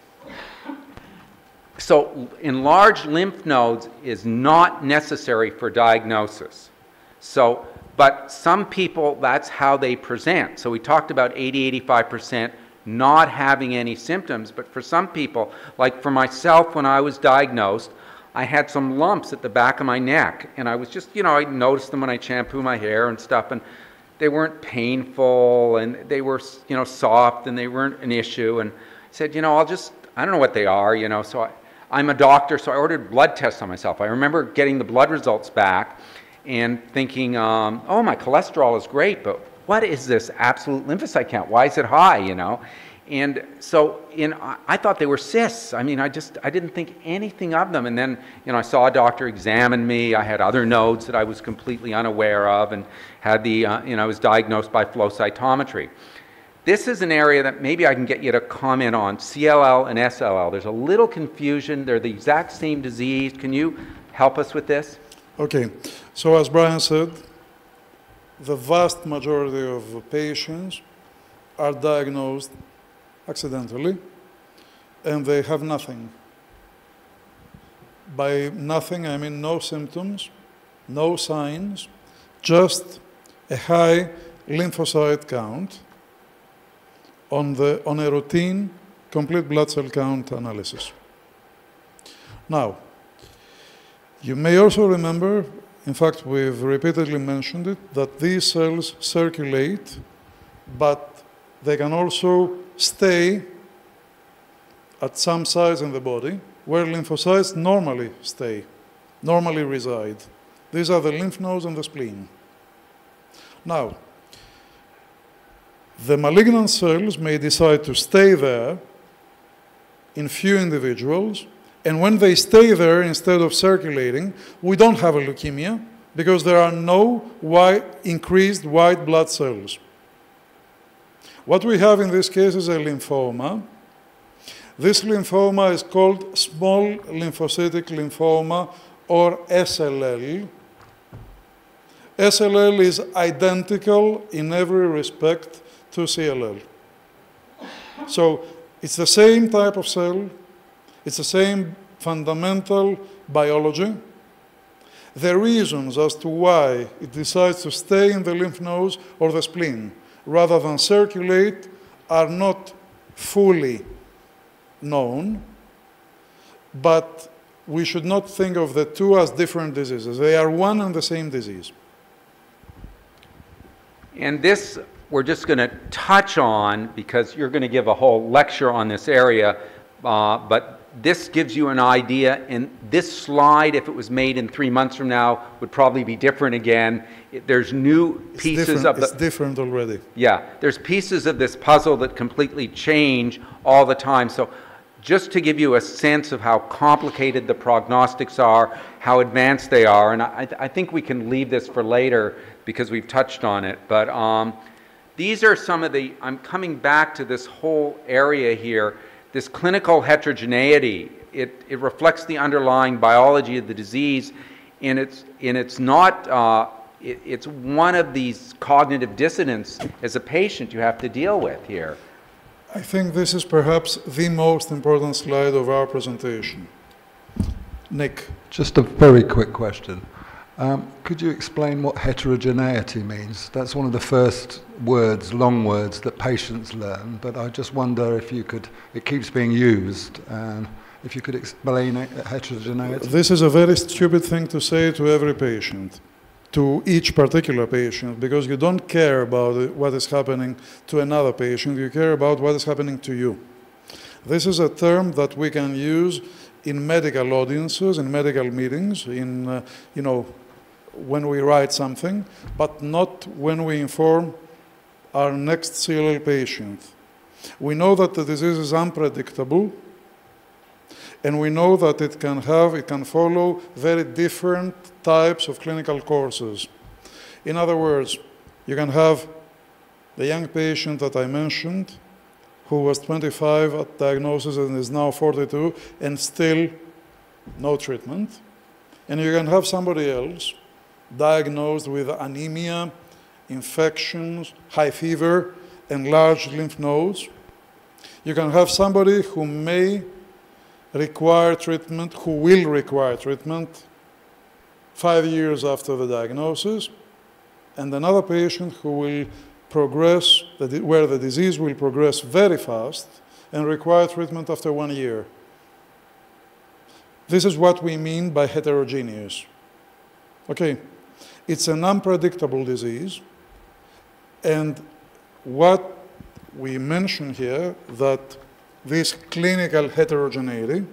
So enlarged lymph nodes is not necessary for diagnosis. So, but some people, that's how they present. So we talked about eighty, eighty-five percent not having any symptoms, but for some people, like for myself when I was diagnosed, I had some lumps at the back of my neck, and I was just, you know, I noticed them when I shampoo my hair and stuff, and they weren't painful, and they were, you know, soft, and they weren't an issue, and I said, you know, I'll just, I don't know what they are, you know, so I, I'm a doctor, so I ordered blood tests on myself. I remember getting the blood results back and thinking, um, oh, my cholesterol is great, but what is this absolute lymphocyte count? Why is it high, you know? And so in, I thought they were cysts. I mean, I just, I didn't think anything of them. And then, you know, I saw a doctor examine me. I had other nodes that I was completely unaware of, and had the, uh, you know, I was diagnosed by flow cytometry. This is an area that maybe I can get you to comment on, C L L and S L L. There's a little confusion. They're the exact same disease. Can you help us with this? Okay, so as Brian said, the vast majority of patients are diagnosed accidentally, and they have nothing. By nothing, I mean no symptoms, no signs, just a high lymphocyte count on, the, on a routine complete blood cell count analysis. Now, you may also remember, in fact, we've repeatedly mentioned it, that these cells circulate, but they can also stay at some sites in the body where lymphocytes normally stay, normally reside. These are the lymph nodes and the spleen. Now, the malignant cells may decide to stay there in few individuals, and when they stay there instead of circulating, we don't have a leukemia because there are no white, increased white blood cells. What we have in this case is a lymphoma. This lymphoma is called small lymphocytic lymphoma, or S L L. S L L is identical in every respect to C L L. So it's the same type of cell, it's the same fundamental biology. The reasons as to why it decides to stay in the lymph nodes or the spleen rather than circulate are not fully known, but we should not think of the two as different diseases. They are one and the same disease. And this we're just going to touch on because you're going to give a whole lecture on this area, uh, but this gives you an idea, and this slide, if it was made in three months from now, would probably be different again. It, there's new It's pieces of the... It's different already. Yeah, there's pieces of this puzzle that completely change all the time. So just to give you a sense of how complicated the prognostics are, how advanced they are, and I, I think we can leave this for later because we've touched on it, but um, these are some of the... I'm coming back to this whole area here. This clinical heterogeneity, it, it reflects the underlying biology of the disease, and it's, and it's not, uh, it, it's one of these cognitive dissonance as a patient you have to deal with here. I think this is perhaps the most important slide of our presentation. Nick. Just a very quick question. Um, could you explain what heterogeneity means? That's one of the first words, long words, that patients learn, but I just wonder if you could, it keeps being used, and if you could explain it, heterogeneity. This is a very stupid thing to say to every patient, to each particular patient, because you don't care about it, what is happening to another patient, you care about what is happening to you. This is a term that we can use in medical audiences, in medical meetings, in, uh, you know, when we write something, but not when we inform our next C L L patient. We know that the disease is unpredictable, and we know that it can have, it can follow very different types of clinical courses. In other words, you can have the young patient that I mentioned, who was twenty-five at diagnosis and is now forty-two, and still no treatment. And you can have somebody else diagnosed with anemia, infections, high fever, enlarged lymph nodes. You can have somebody who may require treatment, who will require treatment five years after the diagnosis, and another patient who will progress, where the disease will progress very fast and require treatment after one year. This is what we mean by heterogeneous. Okay, it's an unpredictable disease, and what we mention here, that this clinical heterogeneity,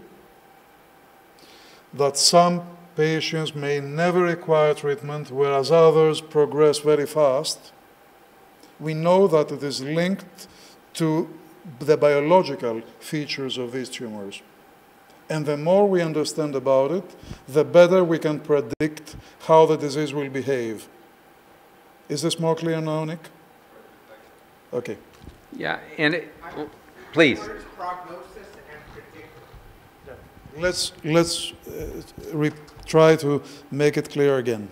that some patients may never require treatment, whereas others progress very fast. We know that it is linked to the biological features of these tumors. And the more we understand about it, the better we can predict how the disease will behave. Is this more clear now, Nick? Okay. Yeah, and it, please. What is prognosis and predictor? Let's, let's uh, re try to make it clear again.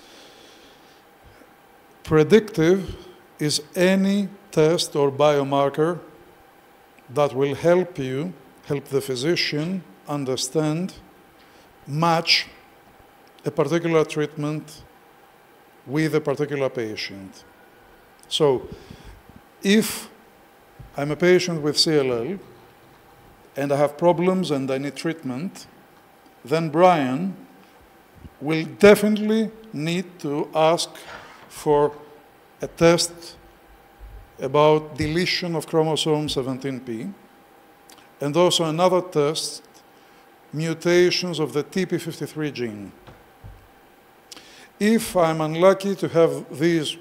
Predictive is any test or biomarker that will help you, help the physician understand, match a particular treatment with a particular patient. So, if I'm a patient with C L L and I have problems and I need treatment, then Brian will definitely need to ask for a test about deletion of chromosome seventeen p, and also another test, mutations of the T P fifty-three gene. If I'm unlucky to have these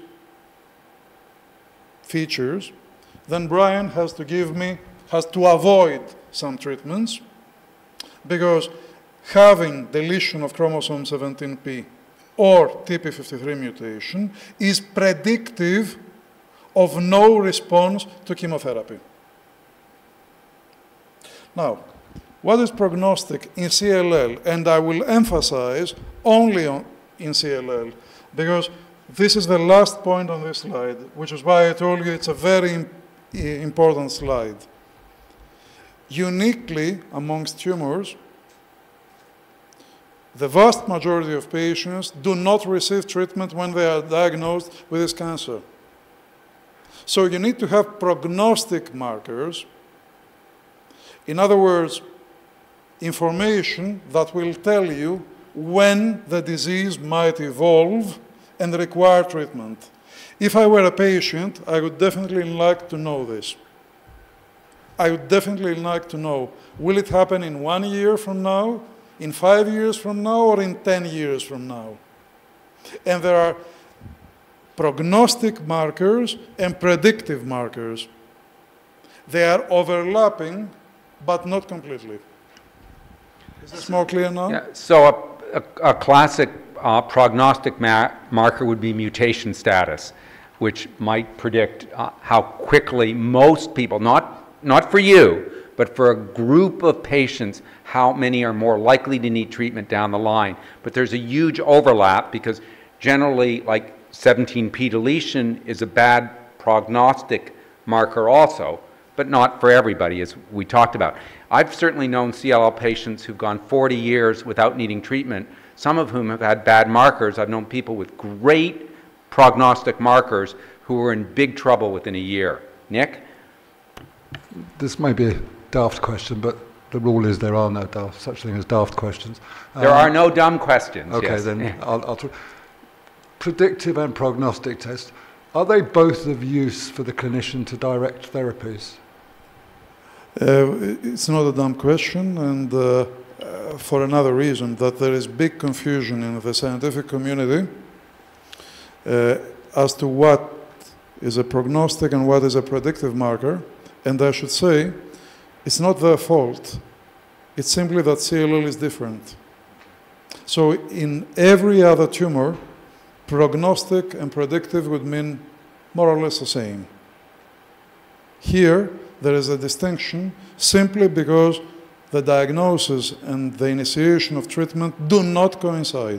features, then Brian has to give me, has to avoid some treatments, because having deletion of chromosome seventeen p or T P fifty-three mutation is predictive of no response to chemotherapy. Now, what is prognostic in C L L? And I will emphasize only on, in C L L, because This is the last point on this slide, which is why I told you it's a very im- important slide. Uniquely amongst tumors, the vast majority of patients do not receive treatment when they are diagnosed with this cancer. So you need to have prognostic markers. In other words, information that will tell you when the disease might evolve and require treatment. If I were a patient, I would definitely like to know this. I would definitely like to know, will it happen in one year from now, in five years from now, or in ten years from now? And there are prognostic markers and predictive markers. They are overlapping, but not completely. Is this more clear now? Yeah, so a, a, a classic uh, prognostic ma marker would be mutation status, which might predict uh, how quickly most people, not, not for you, but for a group of patients, how many are more likely to need treatment down the line. But there's a huge overlap because generally, like seventeen p deletion is a bad prognostic marker also, but not for everybody, as we talked about. I've certainly known C L L patients who've gone forty years without needing treatment, some of whom have had bad markers. I've known people with great prognostic markers who were in big trouble within a year. Nick? This may be a daft question, but the rule is there are no daft, such thing as daft questions. There Um, are no dumb questions. Okay, yes. then I'll, I'll tr- predictive and prognostic tests, are they both of use for the clinician to direct therapies? Uh, it's not a dumb question, and uh, uh, for another reason, that there is big confusion in the scientific community uh, as to what is a prognostic and what is a predictive marker. And I should say, it's not their fault. It's simply that C L L is different. So in every other tumor, prognostic and predictive would mean more or less the same. Here, there is a distinction simply because the diagnosis and the initiation of treatment do not coincide.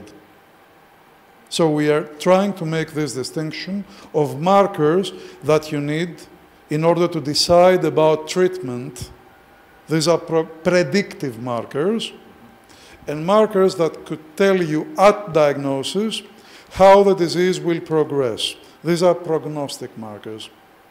So we are trying to make this distinction of markers that you need in order to decide about treatment. These are pro- predictive markers, and markers that could tell you at diagnosis how the disease will progress. These are prognostic markers.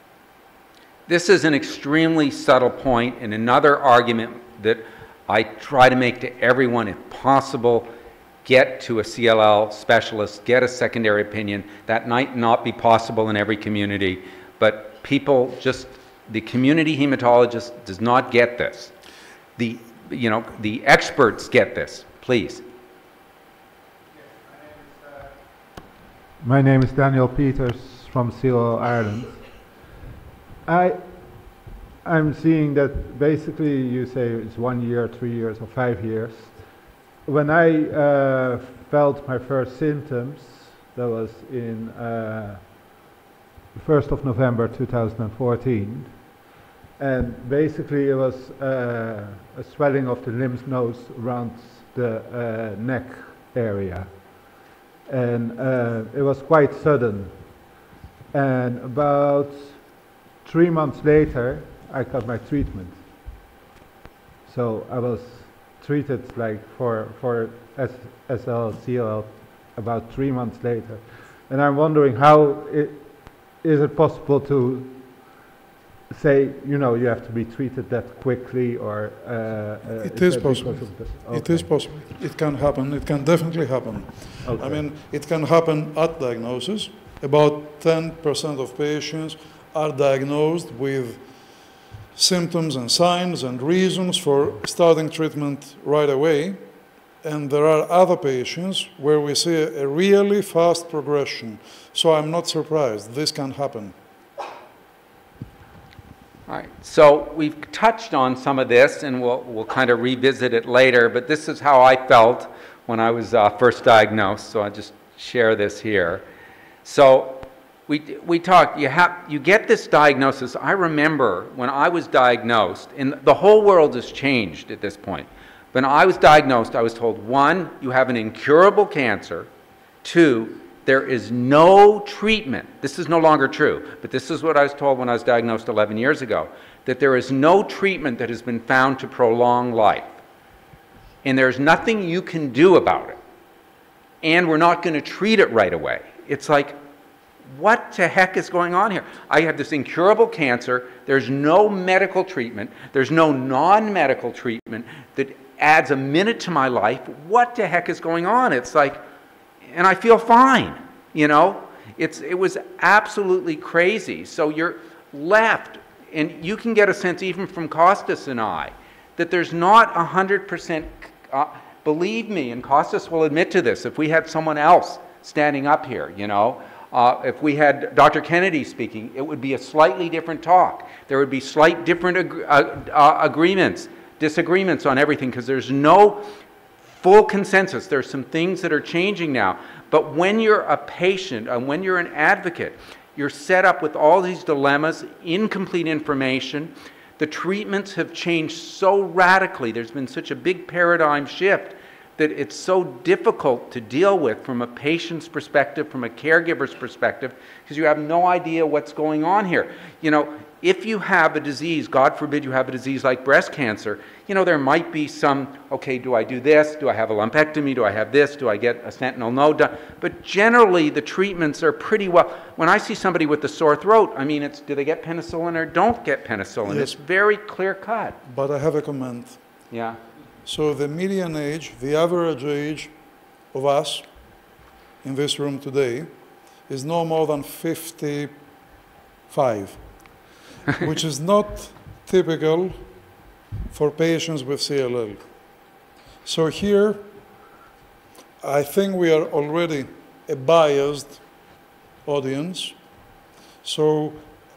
This is an extremely subtle point, and another argument that I try to make to everyone, if possible, get to a C L L specialist, get a secondary opinion. That might not be possible in every community, but people just, the community hematologist does not get this. The, you know, the experts get this, please. My name is Daniel Peters from C L L Ireland. I, I'm seeing that basically you say it's one year, three years, or five years. When I uh, felt my first symptoms, that was in uh, the first of November two thousand fourteen, and basically it was uh, a swelling of the lymph nodes around the uh, neck area, and uh, it was quite sudden. And about three months later, I got my treatment. So I was treated like for for S L, C L L about three months later, and I'm wondering how it, is it possible to say, you know, you have to be treated that quickly, or uh, uh, It is that possible. because of the- It is possible. It can happen. It can definitely happen. Okay. I mean, it can happen at diagnosis. About ten percent of patients are diagnosed with symptoms and signs and reasons for starting treatment right away. And there are other patients where we see a, a really fast progression. So I'm not surprised. This can happen. All right, so we've touched on some of this, and we'll, we'll kind of revisit it later, but this is how I felt when I was uh, first diagnosed, so I'll just share this here. So we, we talked, you, have, you get this diagnosis. I remember when I was diagnosed, and the whole world has changed at this point. When I was diagnosed, I was told, one, you have an incurable cancer. Two, there is no treatment. This is no longer true, but this is what I was told when I was diagnosed eleven years ago, that there is no treatment that has been found to prolong life. And there's nothing you can do about it. And we're not going to treat it right away. It's like, what the heck is going on here? I have this incurable cancer. There's no medical treatment. There's no non-medical treatment that adds a minute to my life. What the heck is going on? It's like, and I feel fine, you know? It's, it was absolutely crazy. So you're left, and you can get a sense even from Kostas and I, that there's not one hundred percent, uh, believe me, and Kostas will admit to this, if we had someone else standing up here, you know, uh, if we had Doctor Kennedy speaking, it would be a slightly different talk. There would be slight different ag uh, uh, agreements, disagreements on everything, because there's no full consensus. There's some things that are changing now. But when you're a patient and when you're an advocate, you're set up with all these dilemmas, incomplete information. The treatments have changed so radically. There's been such a big paradigm shift that it's so difficult to deal with from a patient's perspective, from a caregiver's perspective, because you have no idea what's going on here. You know, if you have a disease, God forbid you have a disease like breast cancer, you know, there might be some, okay, do I do this? Do I have a lumpectomy? Do I have this? Do I get a sentinel node done? But generally, the treatments are pretty well. When I see somebody with a sore throat, I mean, it's, do they get penicillin or don't get penicillin? Yes. It's very clear cut. But I have a comment. Yeah. So the median age, the average age of us in this room today is no more than fifty-five, which is not typical for patients with C L L. So here, I think we are already a biased audience. So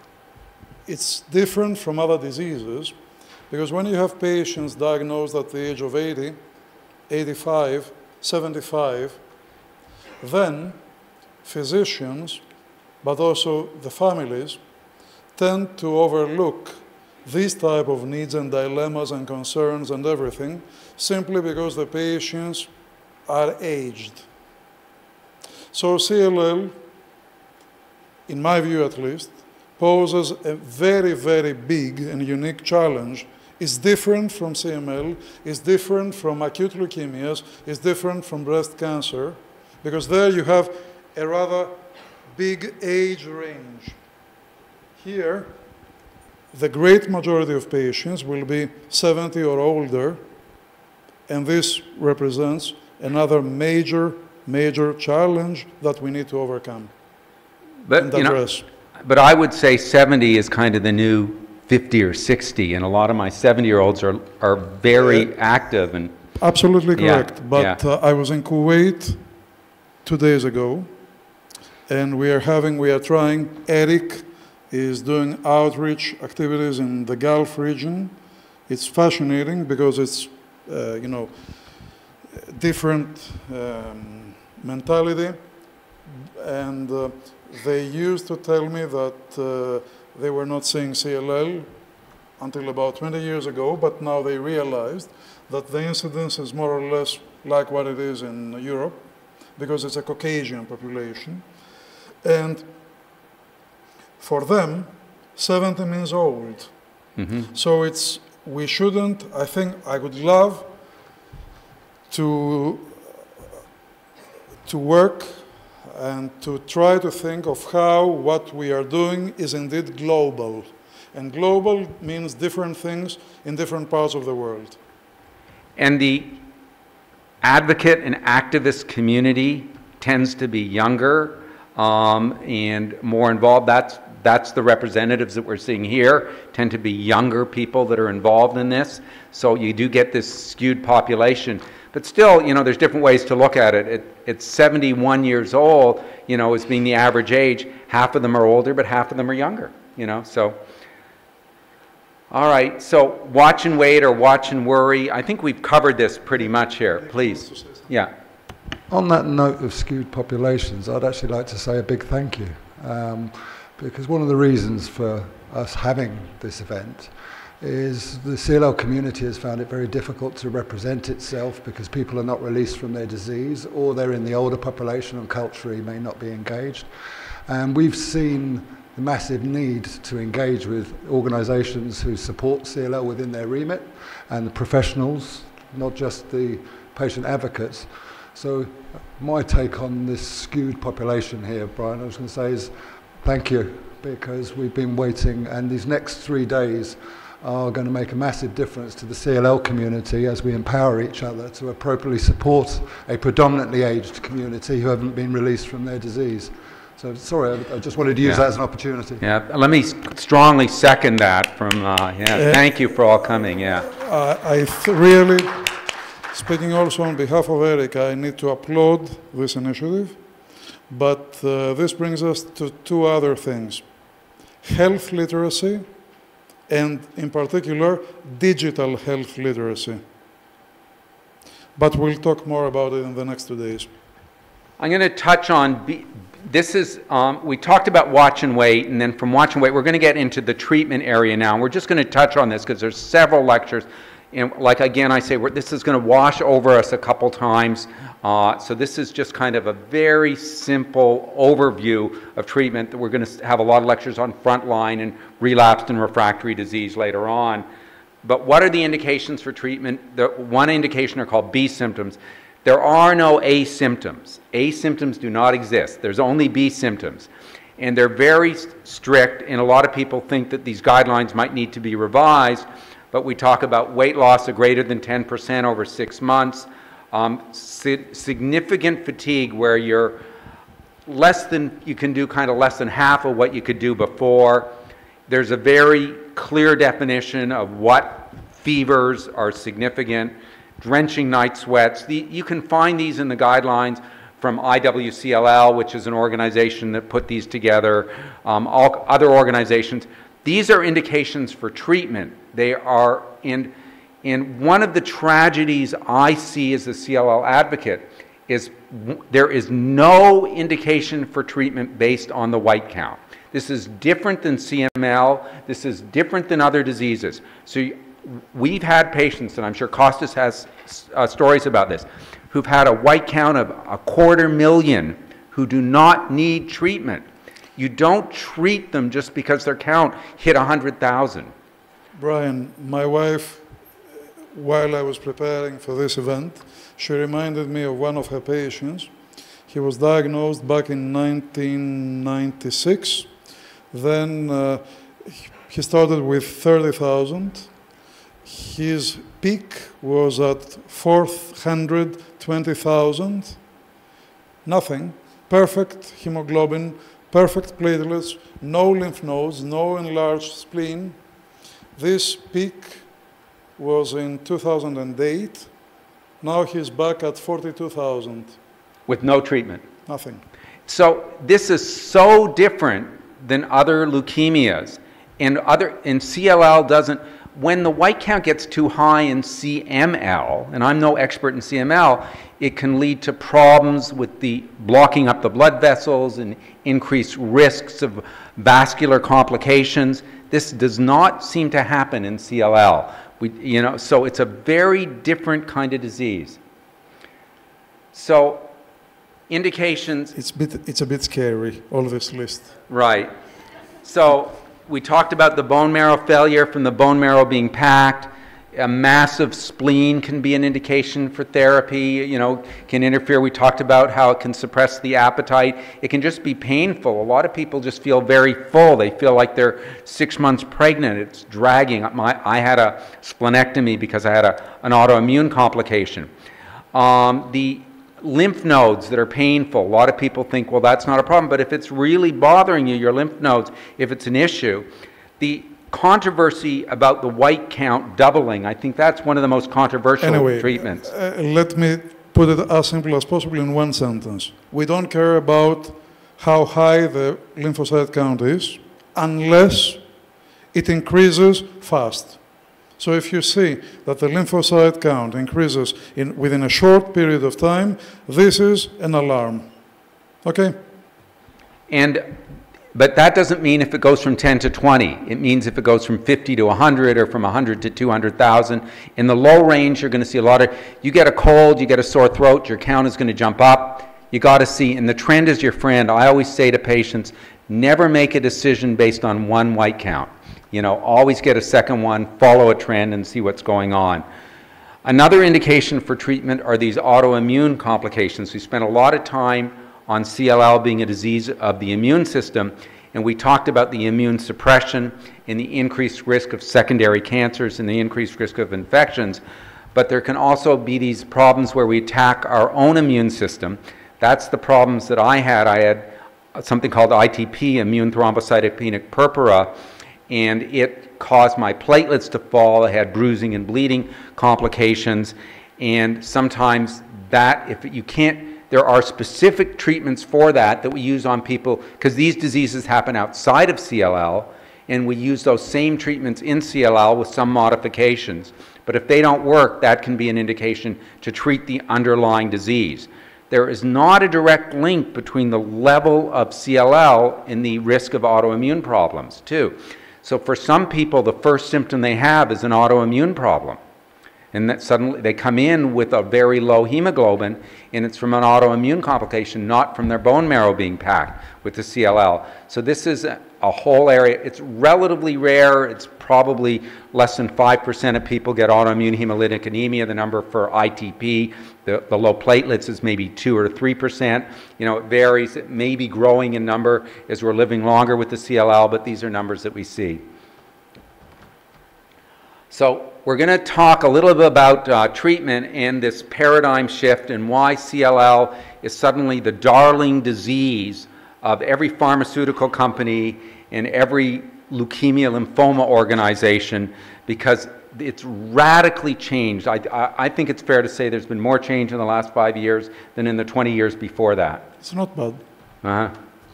it's different from other diseases, because when you have patients diagnosed at the age of eighty, eighty-five, seventy-five, then physicians, but also the families, tend to overlook these type of needs and dilemmas and concerns and everything, simply because the patients are aged. So C L L, in my view at least, poses a very, very big and unique challenge. It's different from C M L, it's different from acute leukemias, it's different from breast cancer, because there you have a rather big age range. Here, the great majority of patients will be seventy or older, and this represents another major, major challenge that we need to overcome But, and you know, address. but I would say seventy is kind of the new fifty or sixty, and a lot of my seventy-year-olds are, are very active. And Absolutely correct. Yeah, but yeah. Uh, I was in Kuwait two days ago, and we are having, we are trying, Eric is doing outreach activities in the Gulf region. It's fascinating because it's, uh, you know, different um, mentality. And uh, they used to tell me that uh, they were not seeing C L L until about twenty years ago, but now they realized that the incidence is more or less like what it is in Europe, because it's a Caucasian population. And for them, seventy means old. Mm-hmm. So it's, we shouldn't, I think I would love to, to work and to try to think of how what we are doing is indeed global. And global means different things in different parts of the world. And the advocate and activist community tends to be younger um, and more involved. That's, that's the representatives that we're seeing here tend to be younger people that are involved in this. So you do get this skewed population. But still, you know, there's different ways to look at it. it. It's seventy-one years old, you know, as being the average age. Half of them are older, but half of them are younger, you know, so. All right, so watch and wait or watch and worry. I think we've covered this pretty much here. Please. Yeah. On that note of skewed populations, I'd actually like to say a big thank you. Um, because one of the reasons for us having this event is the C L L community has found it very difficult to represent itself because people are not released from their disease, or they're in the older population and culturally may not be engaged. And we've seen the massive need to engage with organisations who support C L L within their remit, and the professionals, not just the patient advocates. So my take on this skewed population here, Brian, I was going to say is thank you, because we've been waiting, and these next three days are going to make a massive difference to the C L L community as we empower each other to appropriately support a predominantly aged community who haven't been released from their disease. So sorry, I, I just wanted to use Yeah. that as an opportunity. Yeah, let me s- strongly second that from, uh, yeah, Uh, thank you for all coming, yeah. Uh, I th- really, speaking also on behalf of Eric, I need to applaud this initiative, but uh, this brings us to two other things. Health literacy, and in particular, digital health literacy. But we'll talk more about it in the next two days. I'm going to touch on, B- this is, um, we talked about watch and wait, and then from watch and wait, we're going to get into the treatment area now. And we're just going to touch on this because there's several lectures. And like, again, I say, we're, this is going to wash over us a couple times. Uh, so this is just kind of a very simple overview of treatment. We're going to have a lot of lectures on frontline and relapsed and refractory disease later on. But what are the indications for treatment? The one indication are called B symptoms. There are no A symptoms. A symptoms do not exist. There's only B symptoms. And they're very strict, and a lot of people think that these guidelines might need to be revised, but we talk about weight loss of greater than ten percent over six months, um, si- significant fatigue where you're less than, you can do kind of less than half of what you could do before. There's a very clear definition of what fevers are significant. Drenching night sweats. The, you can find these in the guidelines from I W C L L, which is an organization that put these together, um, all other organizations. These are indications for treatment. They are, in, in one of the tragedies I see as a C L L advocate is w- there is no indication for treatment based on the white count. This is different than C M L. This is different than other diseases. So you, we've had patients, and I'm sure Kostas has uh, stories about this, who've had a white count of a quarter million who do not need treatment. You don't treat them just because their count hit one hundred thousand. Brian, my wife, while I was preparing for this event, she reminded me of one of her patients. He was diagnosed back in nineteen ninety-six. Then uh, he started with thirty thousand. His peak was at four hundred twenty thousand. Nothing. Perfect hemoglobin, perfect platelets, no lymph nodes, no enlarged spleen. This peak was in two thousand eight. Now he's back at forty-two thousand. With no treatment. Nothing. So this is so different than other leukemias. And other, and C L L doesn't, when the white count gets too high in C M L, and I'm no expert in C M L, it can lead to problems with the blocking up the blood vessels and increased risks of vascular complications. This does not seem to happen in C L L. We, you know, so it's a very different kind of disease. So indications. It's, bit, it's a bit scary, all this list. Right. So we talked about the bone marrow failure from the bone marrow being packed. A massive spleen can be an indication for therapy, you know, can interfere. We talked about how it can suppress the appetite. It can just be painful. A lot of people just feel very full. They feel like they're six months pregnant. It's dragging. My, I had a splenectomy because I had a, an autoimmune complication. Um, the lymph nodes that are painful, a lot of people think, well, that's not a problem. But if it's really bothering you, your lymph nodes, if it's an issue, the controversy about the white count doubling, I think that's one of the most controversial anyway, treatments. Uh, let me put it as simple as possible in one sentence. We don't care about how high the lymphocyte count is unless it increases fast. So if you see that the lymphocyte count increases in, within a short period of time, this is an alarm. Okay? And But that doesn't mean if it goes from ten to twenty. It means if it goes from fifty to one hundred or from one hundred to two hundred thousand. In the low range, you're going to see a lot of, you get a cold, you get a sore throat, your count is going to jump up. You got to see, and the trend is your friend. I always say to patients, never make a decision based on one white count. You know, always get a second one, follow a trend and see what's going on. Another indication for treatment are these autoimmune complications. We spent a lot of time on C L L being a disease of the immune system, and we talked about the immune suppression and the increased risk of secondary cancers and the increased risk of infections. But there can also be these problems where we attack our own immune system. That's the problems that I had. I had something called I T P, immune thrombocytopenic purpura, and it caused my platelets to fall. I had bruising and bleeding complications, and sometimes that, if you can't, there are specific treatments for that that we use on people, because these diseases happen outside of C L L, and we use those same treatments in C L L with some modifications. But if they don't work, that can be an indication to treat the underlying disease. There is not a direct link between the level of C L L and the risk of autoimmune problems, too. So for some people, the first symptom they have is an autoimmune problem. And that suddenly they come in with a very low hemoglobin, and it's from an autoimmune complication, not from their bone marrow being packed with the C L L. So this is a, a whole area. It's relatively rare. It's probably less than five percent of people get autoimmune hemolytic anemia. The number for I T P, the, the low platelets, is maybe two or three percent. You know, it varies. It may be growing in number as we're living longer with the C L L, but these are numbers that we see. So we're going to talk a little bit about uh, treatment and this paradigm shift and why C L L is suddenly the darling disease of every pharmaceutical company and every leukemia lymphoma organization, because it's radically changed. I, I, I think it's fair to say there's been more change in the last five years than in the twenty years before that. It's not bad. Uh-huh.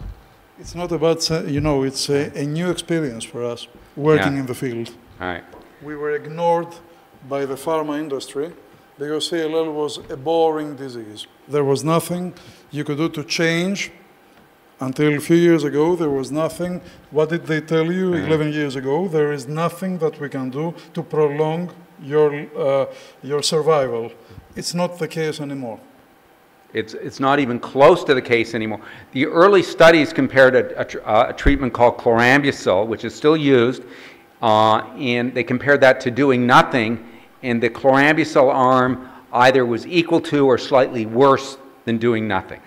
It's not about, uh, you know, it's a, a new experience for us working Yeah. in the field. All right. We were ignored by the pharma industry because C L L was a boring disease. There was nothing you could do to change. Until a few years ago, there was nothing. What did they tell you Mm-hmm. eleven years ago? There is nothing that we can do to prolong your, uh, your survival. It's not the case anymore. It's, it's not even close to the case anymore. The early studies compared a, a, tr a treatment called chlorambucil, which is still used, uh, and they compared that to doing nothing, and the chlorambucil arm either was equal to or slightly worse than doing nothing.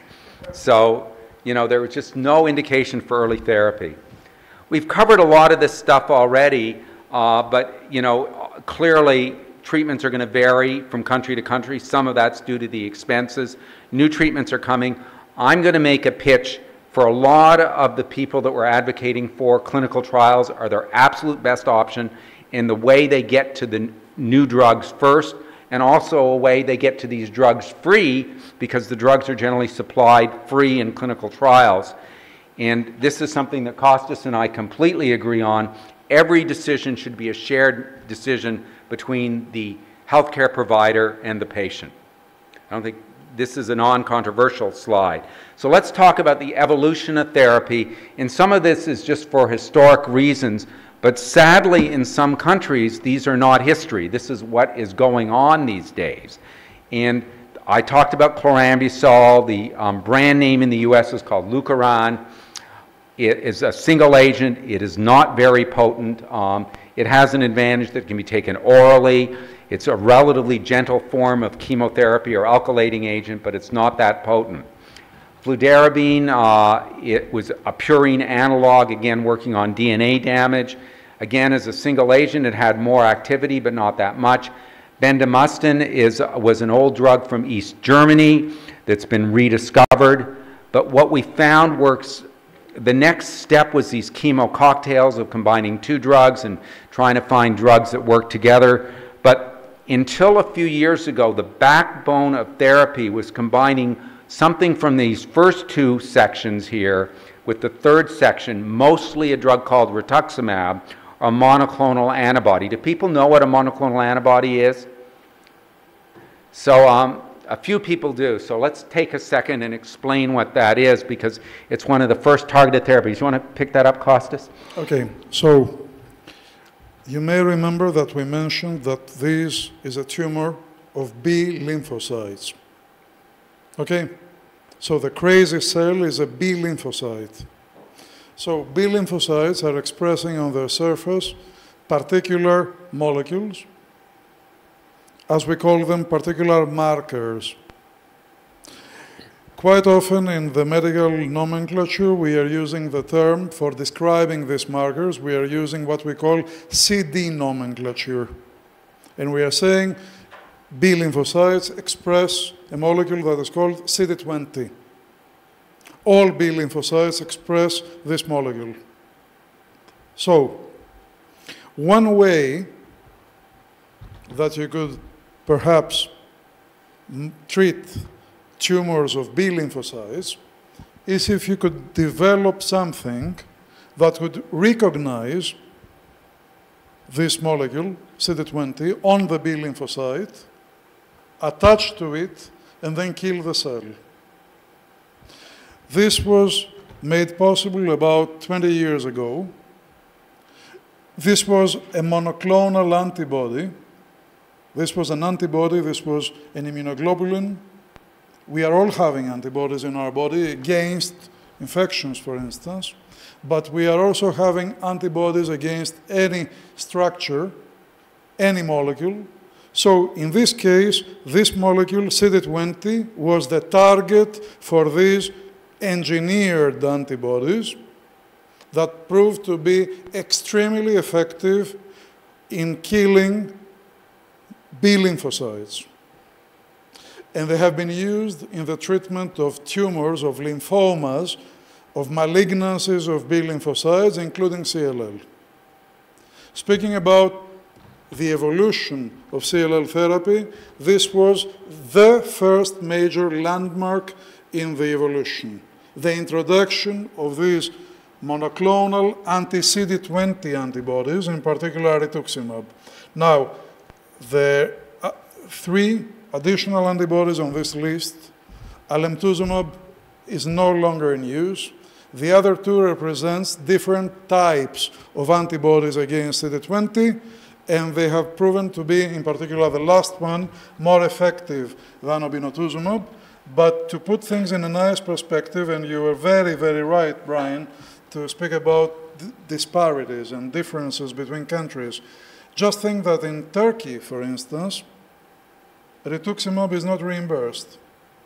So, you know, there was just no indication for early therapy. We've covered a lot of this stuff already, uh, but, you know, clearly treatments are going to vary from country to country. Some of that's due to the expenses. New treatments are coming. I'm going to make a pitch for a lot of the people that we're advocating for clinical trials are their absolute best option in the way they get to the new drugs first, and also a way they get to these drugs free, because the drugs are generally supplied free in clinical trials. And this is something that Kostas and I completely agree on. Every decision should be a shared decision between the healthcare provider and the patient. I don't think this is a non-controversial slide. So let's talk about the evolution of therapy. And some of this is just for historic reasons, but sadly in some countries these are not history. This is what is going on these days. And I talked about chlorambucil. The um, brand name in the U S is called Leukeran. It is a single agent. It is not very potent. Um, it has an advantage that it can be taken orally. It's a relatively gentle form of chemotherapy or alkylating agent, but it's not that potent. Fludarabine, uh, it was a purine analog, again working on D N A damage. Again, as a single agent, it had more activity, but not that much. Bendamustine is, was an old drug from East Germany that's been rediscovered. But what we found works, the next step was these chemo cocktails of combining two drugs and trying to find drugs that work together. But until a few years ago, the backbone of therapy was combining something from these first two sections here with the third section, mostly a drug called rituximab, a monoclonal antibody. Do people know what a monoclonal antibody is? So um, a few people do. So let's take a second and explain what that is, because it's one of the first targeted therapies. You want to pick that up, Kostas? Okay, so you may remember that we mentioned that this is a tumor of B lymphocytes. Okay, so the crazy cell is a B lymphocyte. So B lymphocytes are expressing on their surface particular molecules, as we call them, particular markers. Quite often in the medical nomenclature, we are using the term for describing these markers, we are using what we call C D nomenclature. And we are saying B lymphocytes express a molecule that is called C D twenty. All B lymphocytes express this molecule. So, one way that you could perhaps treat tumors of B lymphocytes is if you could develop something that would recognize this molecule, C D twenty, on the B lymphocyte, attach to it, and then kill the cell. This was made possible about twenty years ago. This was a monoclonal antibody. This was an antibody, this was an immunoglobulin. We are all having antibodies in our body against infections, for instance, but we are also having antibodies against any structure, any molecule. So in this case, this molecule, C D twenty, was the target for these engineered antibodies that proved to be extremely effective in killing B lymphocytes. And they have been used in the treatment of tumors, of lymphomas, of malignancies of B lymphocytes, including C L L. Speaking about the evolution of C L L therapy, this was the first major landmark in the evolution. The introduction of these monoclonal anti-C D twenty antibodies, in particular rituximab. Now, the uh, three additional antibodies on this list, alemtuzumab is no longer in use. The other two represents different types of antibodies against C D twenty, and they have proven to be, in particular the last one, more effective than obinutuzumab. But to put things in a nice perspective, and you were very, very right, Brian, to speak about disparities and differences between countries. Just think that in Turkey, for instance, rituximab is not reimbursed.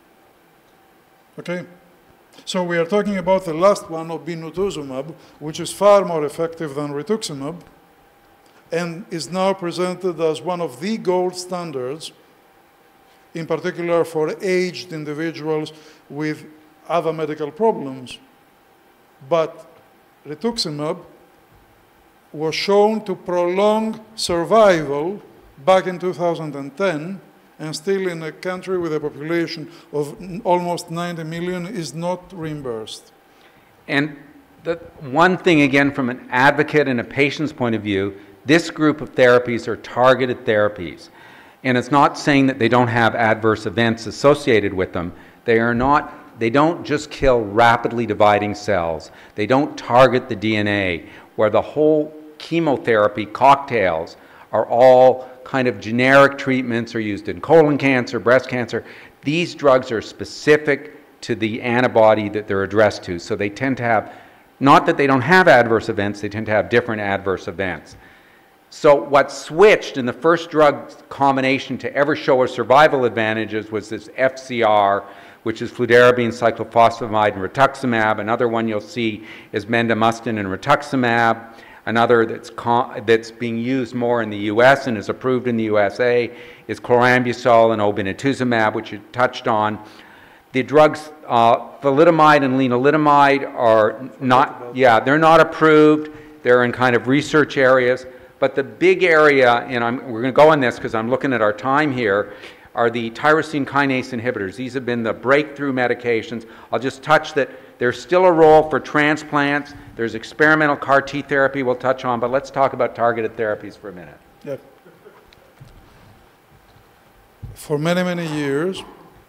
Okay? So we are talking about the last one, obinutuzumab, which is far more effective than rituximab, and is now presented as one of the gold standards, in particular for aged individuals with other medical problems. But rituximab was shown to prolong survival back in two thousand ten, and still in a country with a population of almost ninety million is not reimbursed. And the one thing, again, from an advocate and a patient's point of view, this group of therapies are targeted therapies. And it's not saying that they don't have adverse events associated with them. They are not, they don't just kill rapidly dividing cells. They don't target the D N A, where the whole chemotherapy cocktails are all kind of generic treatments, are used in colon cancer, breast cancer. These drugs are specific to the antibody that they're addressed to. So they tend to have, not that they don't have adverse events, they tend to have different adverse events. So what switched in the first drug combination to ever show a survival advantages was this F C R, which is fludarabine, cyclophosphamide, and rituximab. Another one you'll see is bendamustine and rituximab. Another that's, that's being used more in the U S and is approved in the U S A is chlorambucil and obinutuzumab, which you touched on. The drugs, uh, thalidomide and lenalidomide are not, yeah, they're not approved. They're in kind of research areas. But the big area, and I'm, we're going to go on this because I'm looking at our time here, are the tyrosine kinase inhibitors. These have been the breakthrough medications. I'll just touch that there's still a role for transplants. There's experimental C A R T therapy we'll touch on, but let's talk about targeted therapies for a minute. Yeah. For many, many years,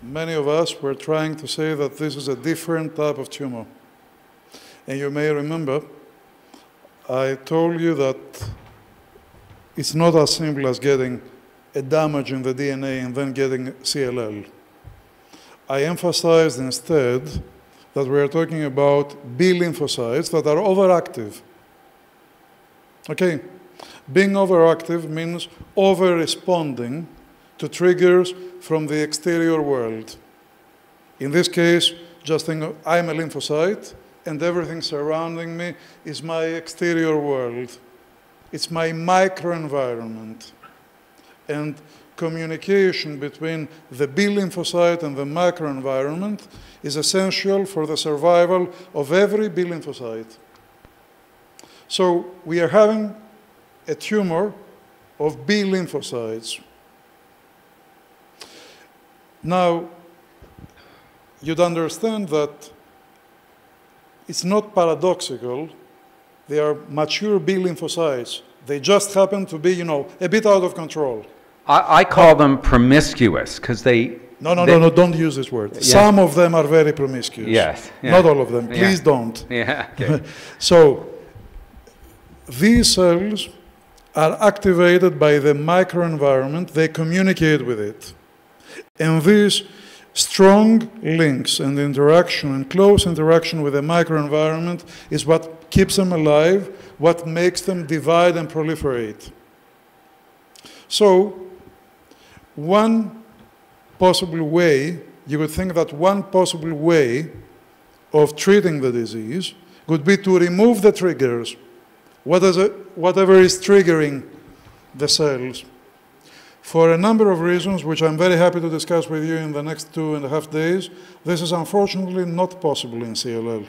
many of us were trying to say that this is a different type of tumor. And you may remember, I told you that it's not as simple as getting a damage in the D N A and then getting C L L. I emphasized instead that we are talking about B lymphocytes that are overactive. Okay, being overactive means over-responding to triggers from the exterior world. In this case, just think of, I'm a lymphocyte, and everything surrounding me is my exterior world. It's my microenvironment. And communication between the B lymphocyte and the microenvironment is essential for the survival of every B lymphocyte. So we are having a tumor of B lymphocytes. Now, you'd understand that it's not paradoxical. They are mature B lymphocytes. They just happen to be, you know, a bit out of control. I, I call them promiscuous because they... No, no, they, no, no, don't use this word. Yeah. Some of them are very promiscuous. Yes. Yeah. Not all of them. Please Yeah. don't. Yeah. Okay. So, these cells are activated by the microenvironment. They communicate with it. And these strong links and interaction and close interaction with the microenvironment is what keeps them alive, what makes them divide and proliferate. So, one possible way, you would think that one possible way of treating the disease would be to remove the triggers, what is it, whatever is triggering the cells. For a number of reasons, which I'm very happy to discuss with you in the next two and a half days, this is unfortunately not possible in C L L.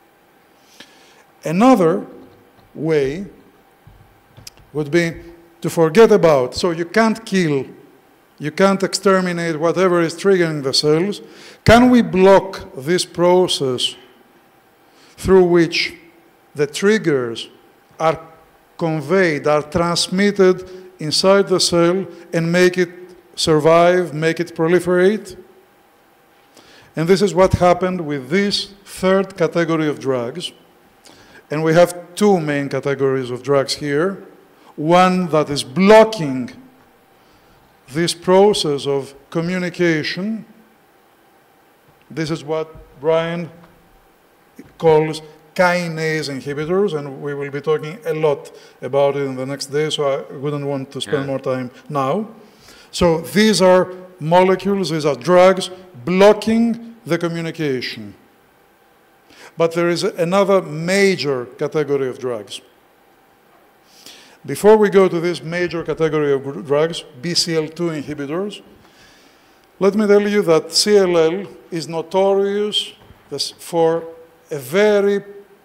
Another way would be to forget about, so you can't kill, you can't exterminate whatever is triggering the cells. Can we block this process through which the triggers are conveyed, are transmitted inside the cell and make it survive, make it proliferate? And this is what happened with this third category of drugs. And we have two main categories of drugs here. One that is blocking this process of communication. This is what Brian calls kinase inhibitors, and we will be talking a lot about it in the next day, so I wouldn't want to spend Yeah. more time now. So these are molecules, these are drugs blocking the communication. But there is another major category of drugs. Before we go to this major category of drugs, B C L two inhibitors, let me tell you that C L L is notorious for a very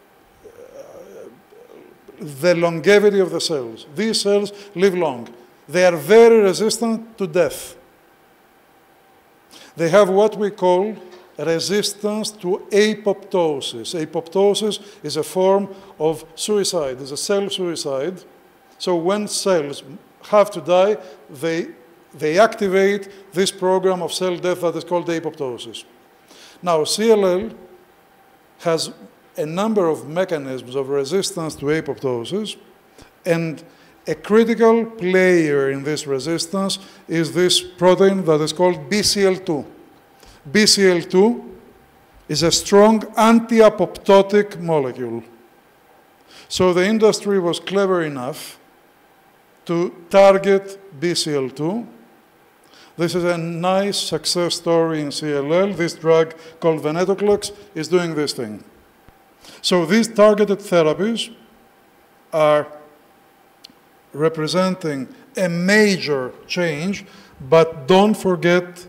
the longevity of the cells. These cells live long. They are very resistant to death. They have what we call resistance to apoptosis. Apoptosis is a form of suicide, it's a cell suicide. So when cells have to die, they, they activate this program of cell death that is called apoptosis. Now, C L L has a number of mechanisms of resistance to apoptosis, and a critical player in this resistance is this protein that is called B C L two. B C L two is a strong anti-apoptotic molecule. So the industry was clever enough to target B C L two. This is a nice success story in C L L. This drug called venetoclax is doing this thing. So these targeted therapies are representing a major change, but don't forget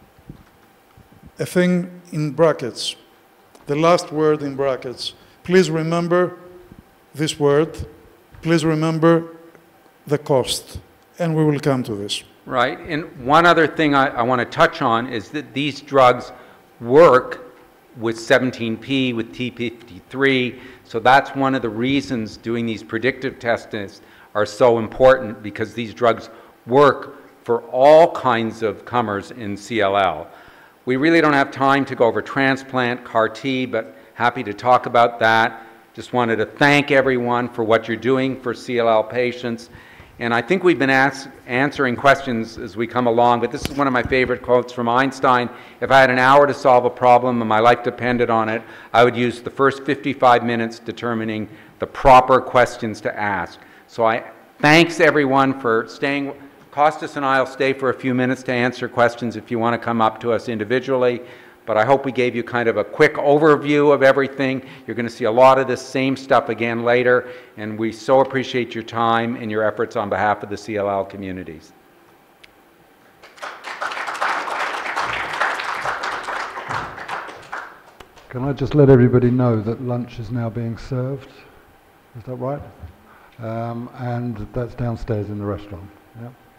a thing in brackets, the last word in brackets. Please remember this word. Please remember the cost, and we will come to this. Right, and one other thing I, I want to touch on is that these drugs work with seventeen P, with T fifty-three, so that's one of the reasons doing these predictive tests are so important, because these drugs work for all kinds of comers in C L L. We really don't have time to go over transplant, C A R T, but happy to talk about that. Just wanted to thank everyone for what you're doing for C L L patients. And I think we've been ask, answering questions as we come along, but this is one of my favorite quotes from Einstein. If I had an hour to solve a problem and my life depended on it, I would use the first fifty-five minutes determining the proper questions to ask. So I thanks everyone for staying. Kostas and I will stay for a few minutes to answer questions if you want to come up to us individually. But I hope we gave you kind of a quick overview of everything. You're going to see a lot of this same stuff again later, and we so appreciate your time and your efforts on behalf of the C L L communities. Can I just let everybody know that lunch is now being served? Is that right? Um, and that's downstairs in the restaurant. Yeah.